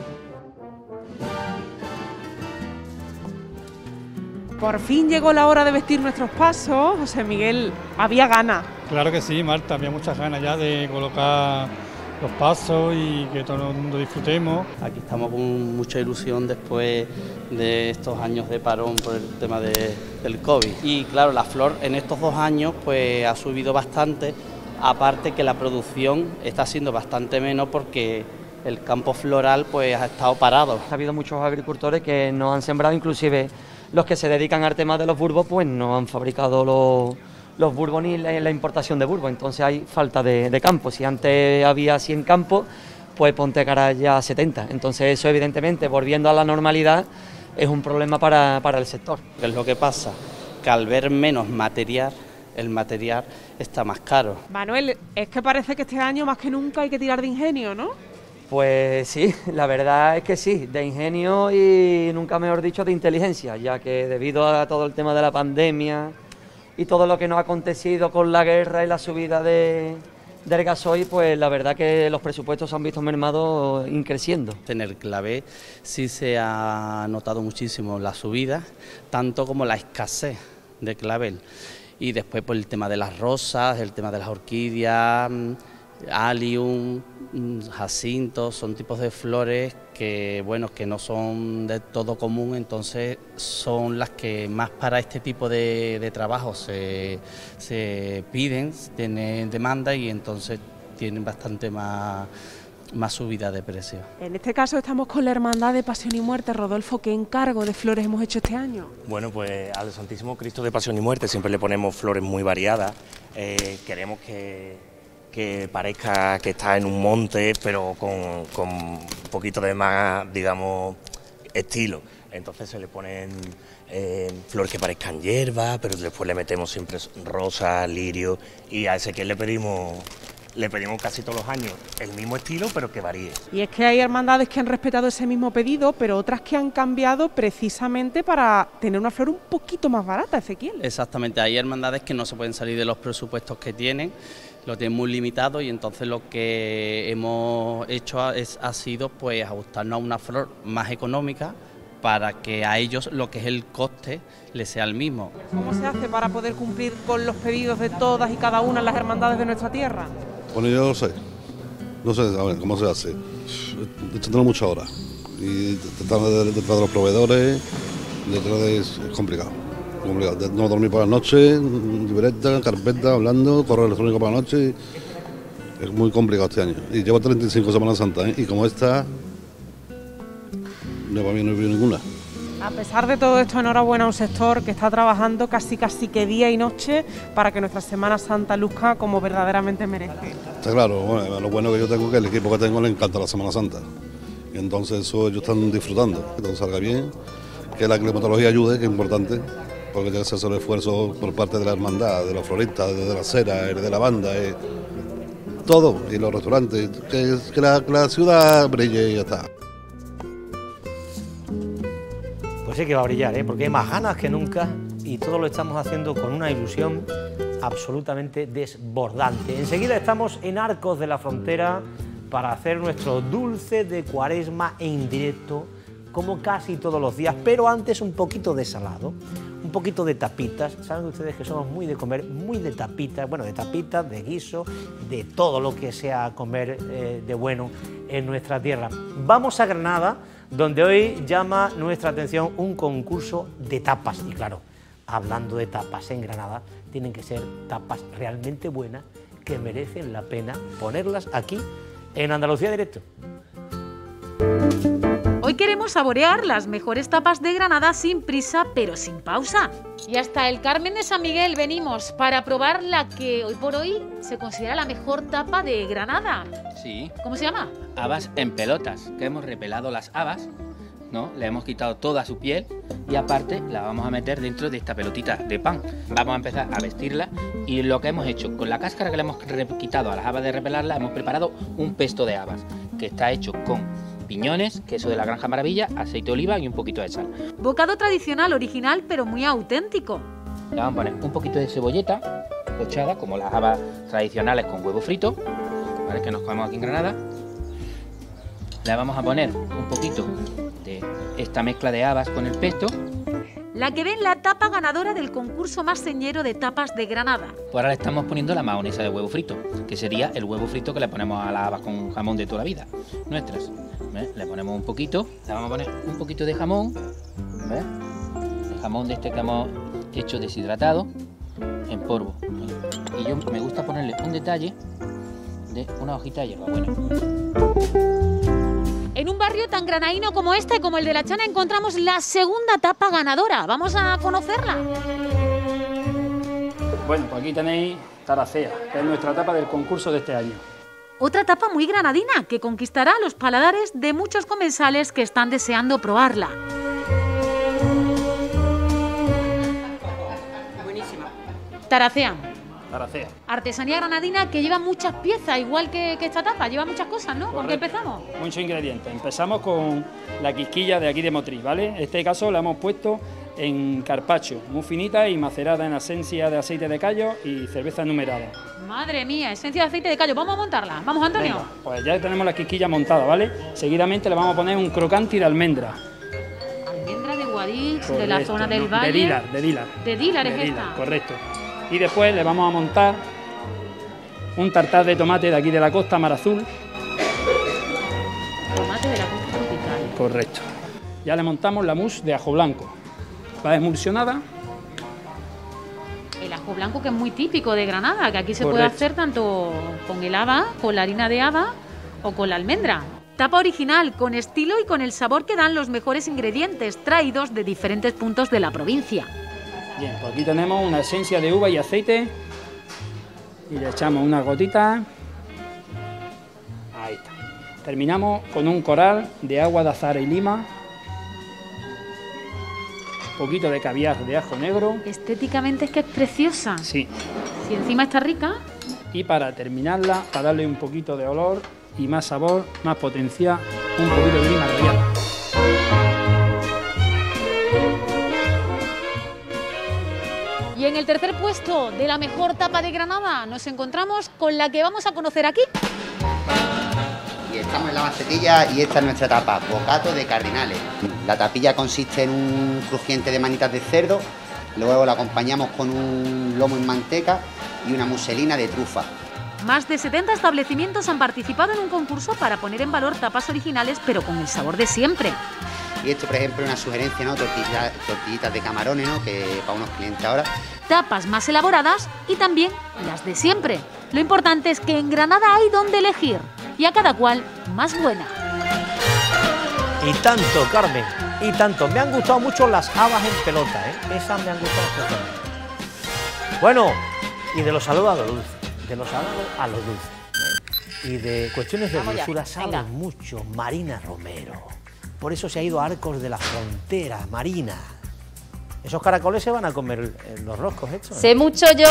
Por fin llegó la hora de vestir nuestros pasos. José Miguel, había ganas. Claro que sí, Marta, había muchas ganas ya de colocar los pasos y que todo el mundo disfrutemos. Aquí estamos con mucha ilusión después de estos años de parón por el tema de, del COVID. Y claro, la flor en estos dos años pues ha subido bastante, aparte que la producción está siendo bastante menos porque el campo floral pues ha estado parado. Ha habido muchos agricultores que no han sembrado, inclusive los que se dedican al tema de los bulbos pues no han fabricado los, los bulbos ni la, la importación de bulbos, entonces hay falta de, de campo. Si antes había cien campos, pues ponte cara ya a setenta, entonces eso evidentemente, volviendo a la normalidad, es un problema para, para el sector. ¿Qué es lo que pasa? Que al ver menos material, el material está más caro. Manuel, es que parece que este año más que nunca hay que tirar de ingenio, ¿no? Pues sí, la verdad es que sí, de ingenio y nunca mejor dicho de inteligencia, ya que debido a todo el tema de la pandemia y todo lo que nos ha acontecido con la guerra y la subida de, del gasoil, pues la verdad que los presupuestos se han visto mermados increciendo. En el clavé sí se ha notado muchísimo la subida, tanto como la escasez de clavel. Y después por el tema de las rosas, el tema de las orquídeas, alium, jacinto, son tipos de flores que bueno que no son de todo común, entonces son las que más para este tipo de, de trabajo se, se piden, tienen demanda y entonces tienen bastante más, más subida de precio. En este caso estamos con la Hermandad de Pasión y Muerte. Rodolfo, ¿qué encargo de flores hemos hecho este año? Bueno, pues al Santísimo Cristo de Pasión y Muerte siempre le ponemos flores muy variadas. Eh, queremos que que parezca que está en un monte, pero con, con un poquito de más, digamos, estilo. Entonces se le ponen eh, flores que parezcan hierbas, pero después le metemos siempre rosas, lirios, y a Ezequiel le pedimos, le pedimos casi todos los años el mismo estilo, pero que varíe. Y es que hay hermandades que han respetado ese mismo pedido, pero otras que han cambiado precisamente para tener una flor un poquito más barata, Ezequiel. Exactamente, hay hermandades que no se pueden salir de los presupuestos que tienen, lo tienen muy limitado y entonces lo que hemos hecho es, ha sido pues ajustarnos a una flor más económica para que a ellos lo que es el coste les sea el mismo. ¿Cómo se hace para poder cumplir con los pedidos de todas y cada una de las hermandades de nuestra tierra? Bueno, yo no sé, no sé a ver, cómo se hace. Echándole muchas horas y detrás de, detrás de los proveedores, detrás de es complicado. complicado. De no dormir por la noche, libreta, carpeta, hablando, correo electrónico por la noche. Es muy complicado este año. Y llevo treinta y cinco Semanas Santas, ¿eh? Y como esta, no, para mí no he visto ninguna. A pesar de todo esto, enhorabuena a un sector que está trabajando casi casi que día y noche para que nuestra Semana Santa luzca como verdaderamente merece. Está claro, bueno, lo bueno que yo tengo es que el equipo que tengo le encanta la Semana Santa. Y entonces eso ellos están disfrutando, que todo salga bien, que la climatología ayude, que es importante, porque tiene que hacerse el esfuerzo por parte de la hermandad, de los floristas, de la cera, de la banda, eh, todo, y los restaurantes, que, que, la, que la ciudad brille y ya está. Pues sí que va a brillar, ¿eh? Porque hay más ganas que nunca y todo lo estamos haciendo con una ilusión absolutamente desbordante. Enseguida estamos en Arcos de la Frontera para hacer nuestro dulce de Cuaresma en directo, como casi todos los días, pero antes un poquito de salado, un poquito de tapitas. Saben ustedes que somos muy de comer, muy de tapitas, bueno, de tapitas, de guiso, de todo lo que sea comer eh, de bueno en nuestra tierra. Vamos a Granada, donde hoy llama nuestra atención un concurso de tapas. Y claro, hablando de tapas en Granada, tienen que ser tapas realmente buenas, que merecen la pena ponerlas aquí en Andalucía Directo. Hoy queremos saborear las mejores tapas de Granada sin prisa, pero sin pausa. Y hasta el Carmen de San Miguel venimos para probar la que hoy por hoy se considera la mejor tapa de Granada. Sí. ¿Cómo se llama? Habas en pelotas, que hemos repelado las habas, ¿no? Le hemos quitado toda su piel y aparte la vamos a meter dentro de esta pelotita de pan. Vamos a empezar a vestirla y lo que hemos hecho, con la cáscara que le hemos quitado a las habas de repelarla, hemos preparado un pesto de habas, que está hecho con piñones, queso de la Granja Maravilla, aceite de oliva y un poquito de sal. Bocado tradicional, original, pero muy auténtico. Le vamos a poner un poquito de cebolleta pochada, como las habas tradicionales con huevo frito, ¿vale? Que nos comemos aquí en Granada. Le vamos a poner un poquito de esta mezcla de habas con el pesto. La que ven la tapa ganadora del concurso más señero de tapas de Granada. Pues ahora le estamos poniendo la mahonesa de huevo frito, que sería el huevo frito que le ponemos a las habas con jamón de toda la vida, nuestras. ¿Ves? Le ponemos un poquito, le vamos a poner un poquito de jamón, ¿ves? El jamón de este que hemos hecho deshidratado en polvo. Y yo me gusta ponerle un detalle de una hojita de hierbabuena. En un barrio tan granaíno como este, como el de La Chana, encontramos la segunda tapa ganadora. Vamos a conocerla. Bueno, pues aquí tenéis Taracea, que es nuestra tapa del concurso de este año. Otra tapa muy granadina que conquistará los paladares de muchos comensales que están deseando probarla. Buenísima. Taracea. Taracea. Artesanía granadina que lleva muchas piezas, igual que, que esta tapa, lleva muchas cosas, ¿no? ¿Con qué Correcto. empezamos? Muchos ingredientes. Empezamos con la quisquilla de aquí de Motriz, ¿vale? En este caso la hemos puesto en carpaccio, muy finita y macerada en esencia de aceite de callo y cerveza numerada. Madre mía, esencia de aceite de callo. Vamos a montarla. Vamos, Antonio. Venga, pues ya tenemos la quisquilla montada, ¿vale? Seguidamente le vamos a poner un crocante de almendra. Almendra de Guadix, de Correcto, la zona del no, Valle. De Dilar, de Dilar. De Dilar es De esta. Dilar, correcto. Y después le vamos a montar un tartar de tomate de aquí de la costa, Mar Azul. Tomate de la costa tropical. Correcto. Ya le montamos la mousse de ajo blanco. Va emulsionada. El ajo blanco, que es muy típico de Granada, que aquí se Correcto. puede hacer tanto con el haba, con la harina de haba o con la almendra. Tapa original, con estilo y con el sabor que dan los mejores ingredientes, traídos de diferentes puntos de la provincia. Bien, pues aquí tenemos una esencia de uva y aceite. Y le echamos una gotita. Ahí está. Terminamos con un coral de agua de azahar y lima. Un poquito de caviar de ajo negro. Estéticamente es que es preciosa. Sí. Si encima está rica. Y para terminarla, para darle un poquito de olor y más sabor, más potencia, un poquito de lima rallada. Y en el tercer puesto de la mejor tapa de Granada nos encontramos con la que vamos a conocer aquí. Y estamos en la macetilla y esta es nuestra tapa, bocato de cardinales. La tapilla consiste en un crujiente de manitas de cerdo, luego la acompañamos con un lomo en manteca y una muselina de trufa. Más de setenta establecimientos han participado en un concurso para poner en valor tapas originales, pero con el sabor de siempre. Y esto, por ejemplo, una sugerencia, ¿no? Tortilla, tortillitas de camarones, ¿no? Que para unos clientes ahora. Tapas más elaboradas y también las de siempre. Lo importante es que en Granada hay donde elegir y a cada cual más buena. Y tanto, Carmen, y tanto. Me han gustado mucho las habas en pelota, ¿eh? Esas me han gustado especialmente. Bueno, y de lo salado a lo dulce, de lo salado a lo dulce. Y de cuestiones de Vamos ya, dulzura sabe venga. mucho Marina Romero. Por eso se ha ido a Arcos de la Frontera, Marina. Esos caracoles se van a comer eh, los roscos estos, ¿eh? Sé mucho yo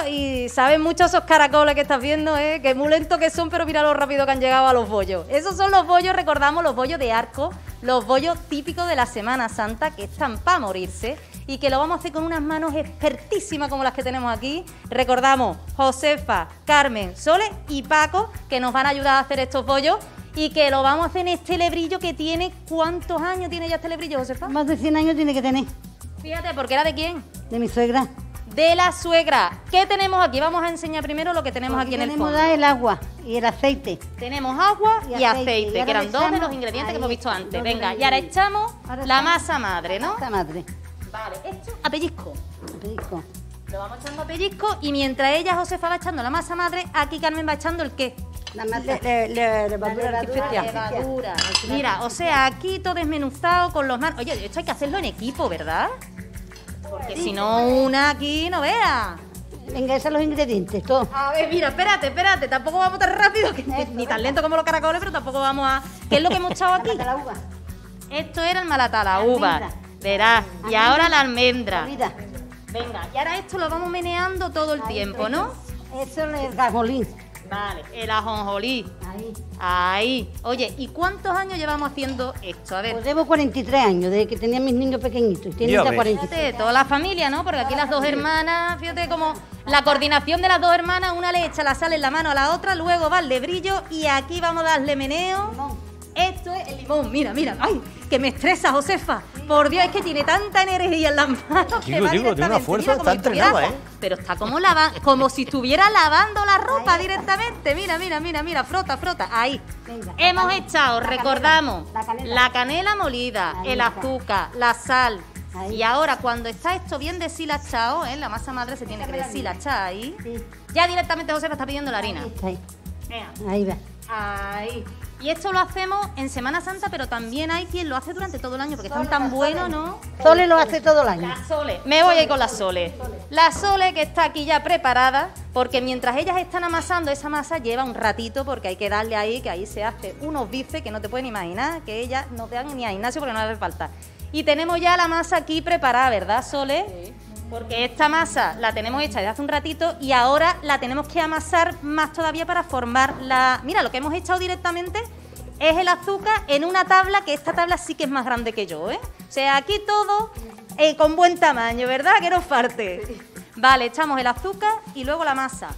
y saben mucho esos caracoles que estás viendo, ¿eh? Que muy lentos que son, pero mira lo rápido que han llegado a los bollos. Esos son los bollos, recordamos, los bollos de Arco, los bollos típicos de la Semana Santa, que están para morirse y que lo vamos a hacer con unas manos expertísimas como las que tenemos aquí. Recordamos, Josefa, Carmen, Sole y Paco, que nos van a ayudar a hacer estos bollos. Y que lo vamos a hacer en este lebrillo que tiene... ¿Cuántos años tiene ya este lebrillo, Josefa? Más de cien años tiene que tener. Fíjate, ¿porque era de quién? De mi suegra. De la suegra. ¿Qué tenemos aquí? Vamos a enseñar primero lo que tenemos aquí, aquí en el fondo. Tenemos el agua y el aceite. Tenemos agua y, y aceite, aceite y que eran dos de los ingredientes que hemos visto antes. Venga, y ahora echamos ahora la masa madre, ¿no? Masa madre. Vale, esto a pellizco. A pellizco. Lo vamos echando a pellizco y mientras ella, Josefa, va echando la masa madre, aquí Carmen va echando el qué. La masa, le, le, le, levadura, la levadura, levadura. Mira, o sea, aquí todo desmenuzado con los manos. Oye, esto hay que hacerlo en equipo, ¿verdad? Porque sí, si no, una aquí no vea. Venga, esos son los ingredientes, todo. A ver, mira, espérate, espérate. Tampoco vamos tan rápido, que ni, ni tan lento como los caracoles, pero tampoco vamos a... ¿Qué es lo que hemos echado aquí? La uva. Esto era el malatala uva. Verás. Y ahora la almendra. Venga, y ahora esto lo vamos meneando todo el tiempo, ¿no? Eso es el ajonjolí. Vale, el ajonjolí. Ahí. Ahí. Oye, ¿y cuántos años llevamos haciendo esto? A ver. Pues llevo cuarenta y tres años, desde que tenía mis niños pequeñitos. Tienen ya cuarenta y tres. Fíjate, toda la familia, ¿no? Porque aquí las dos hermanas, fíjate como la coordinación de las dos hermanas, una le echa la sal en la mano a la otra, luego va el lebrillo y aquí vamos a darle meneo. Limón. Esto es el limón, mira, mira. ¡Ay! Que me estresa, Josefa. Por Dios, es que tiene tanta energía en las manos. Digo, que digo, tiene una fuerza, está entrenada, ¿eh? Pero está como lavando, como si estuviera lavando la ropa ahí, directamente. Mira, mira, mira, mira, frota, frota. Ahí. Venga, hemos canela, echado, la recordamos, canela, la, canela. la canela molida, ahí el azúcar, la sal. Ahí. Y ahora, cuando está esto bien deshilachado, ¿eh? La masa madre se tiene que deshilachar ahí. Sí. Ya directamente Josefa está pidiendo la harina. Ahí, Venga. ahí va. Ahí. Y esto lo hacemos en Semana Santa, pero también hay quien lo hace durante todo el año, porque están tan buenos, ¿no? Sole lo hace todo el año. La Sole. Me voy a ir con la Sole. La Sole que está aquí ya preparada, porque mientras ellas están amasando, esa masa lleva un ratito, porque hay que darle ahí, que ahí se hace unos bifes que no te pueden imaginar, que ellas no te dan ni a Ignacio porque no le hace falta. Y tenemos ya la masa aquí preparada, ¿verdad, Sole? Sí. Porque esta masa la tenemos hecha desde hace un ratito y ahora la tenemos que amasar más todavía para formar la... Mira, lo que hemos echado directamente es el azúcar en una tabla, que esta tabla sí que es más grande que yo, ¿eh? O sea, aquí todo eh, con buen tamaño, ¿verdad? Que nos falte. Vale, echamos el azúcar y luego la masa.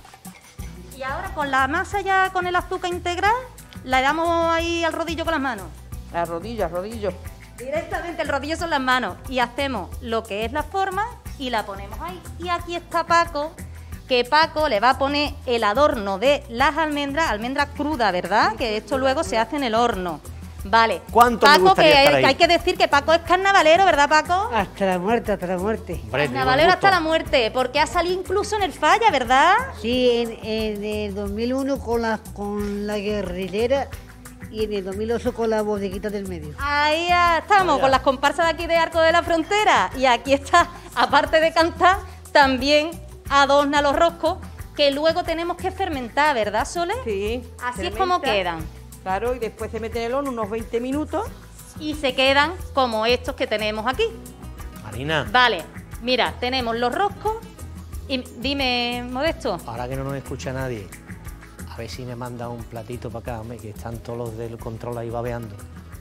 Y ahora con la masa ya con el azúcar integral, la damos ahí al rodillo con las manos. Al rodillo, al rodillo. Directamente el rodillo son las manos. Y hacemos lo que es la forma y la ponemos ahí. Y aquí está Paco, que Paco le va a poner el adorno de las almendras, almendras crudas, ¿verdad? Que esto luego se hace en el horno. Vale. ¿Cuánto Paco, me gustaría que, estar ahí? que hay que decir que Paco es carnavalero, ¿verdad, Paco? Hasta la muerte, hasta la muerte. Hombre, Carnavalero hasta la muerte, porque ha salido incluso en el Falla, ¿verdad? Sí, en, en el dos mil uno con la, con la guerrillera y en el dos mil ocho con la bodeguita del medio. Ahí estamos, Vaya. con las comparsas de aquí de Arco de la Frontera. Y aquí está, aparte de cantar, también adorna los roscos, que luego tenemos que fermentar, ¿verdad, Sole? Sí. Así es como quedan. Claro, y después se mete en el horno unos veinte minutos. Y se quedan como estos que tenemos aquí. Marina. Vale, mira, tenemos los roscos. Y dime, Modesto. Ahora que no nos escucha nadie, a ver si me manda un platito para acá, hombre, que están todos los del control ahí babeando.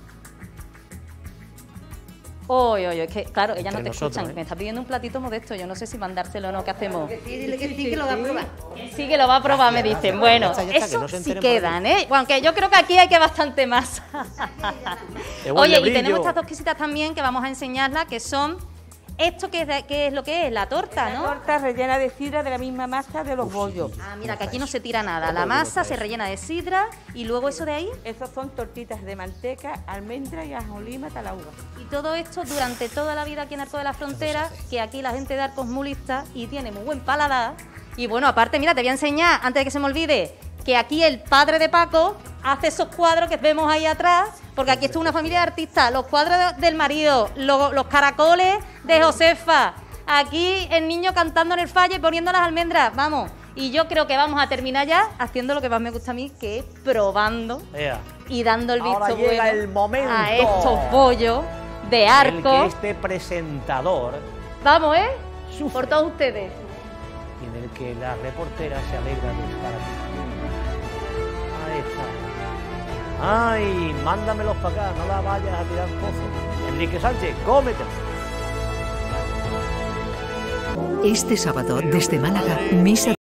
Oye, oye, es que claro, ellas Entre no te nosotros, escuchan. ¿eh? Me está pidiendo un platito Modesto. Yo no sé si mandárselo o no, ¿qué hacemos? Sí, dile que sí, que lo va a probar. Sí que lo va a probar, me dicen. Bueno, ya está, ya está, que eso no se sí enteren por quedan, ¿eh? Aunque yo creo que aquí hay que bastante más. Qué buen Oye, y lebrillo. tenemos estas dos cositas también que vamos a enseñarlas, que son ¿Esto qué es, de- qué es lo que es? La torta, ¿no? La torta rellena de sidra de la misma masa de los bollos. Ah, mira, que aquí no se tira nada. La masa se rellena de sidra y luego eso de ahí. Esos son tortitas de manteca, almendra y ajo lima talaúba. Y todo esto durante toda la vida aquí en Arco de la Frontera, que aquí la gente de Arco es muy lista y tiene muy buen paladar. Y bueno, aparte, mira, te voy a enseñar, antes de que se me olvide, que aquí el padre de Paco hace esos cuadros que vemos ahí atrás, porque aquí esto es una familia de artistas, los cuadros de- del marido, lo- los caracoles de Josefa, aquí el niño cantando en el falle y poniendo las almendras, vamos. Y yo creo que vamos a terminar ya haciendo lo que más me gusta a mí, que es probando Ea. y dando el visto Ahora llega bueno el momento. a estos bollos de El Arco. que este presentador Vamos, ¿eh? Por todos ustedes. y en el que la reportera se alegra de estar aquí. Ahí está. Ay, mándamelos para acá, no la vayas a tirar pozos. Enrique Sánchez, cómetelo. Este sábado, desde Málaga, misa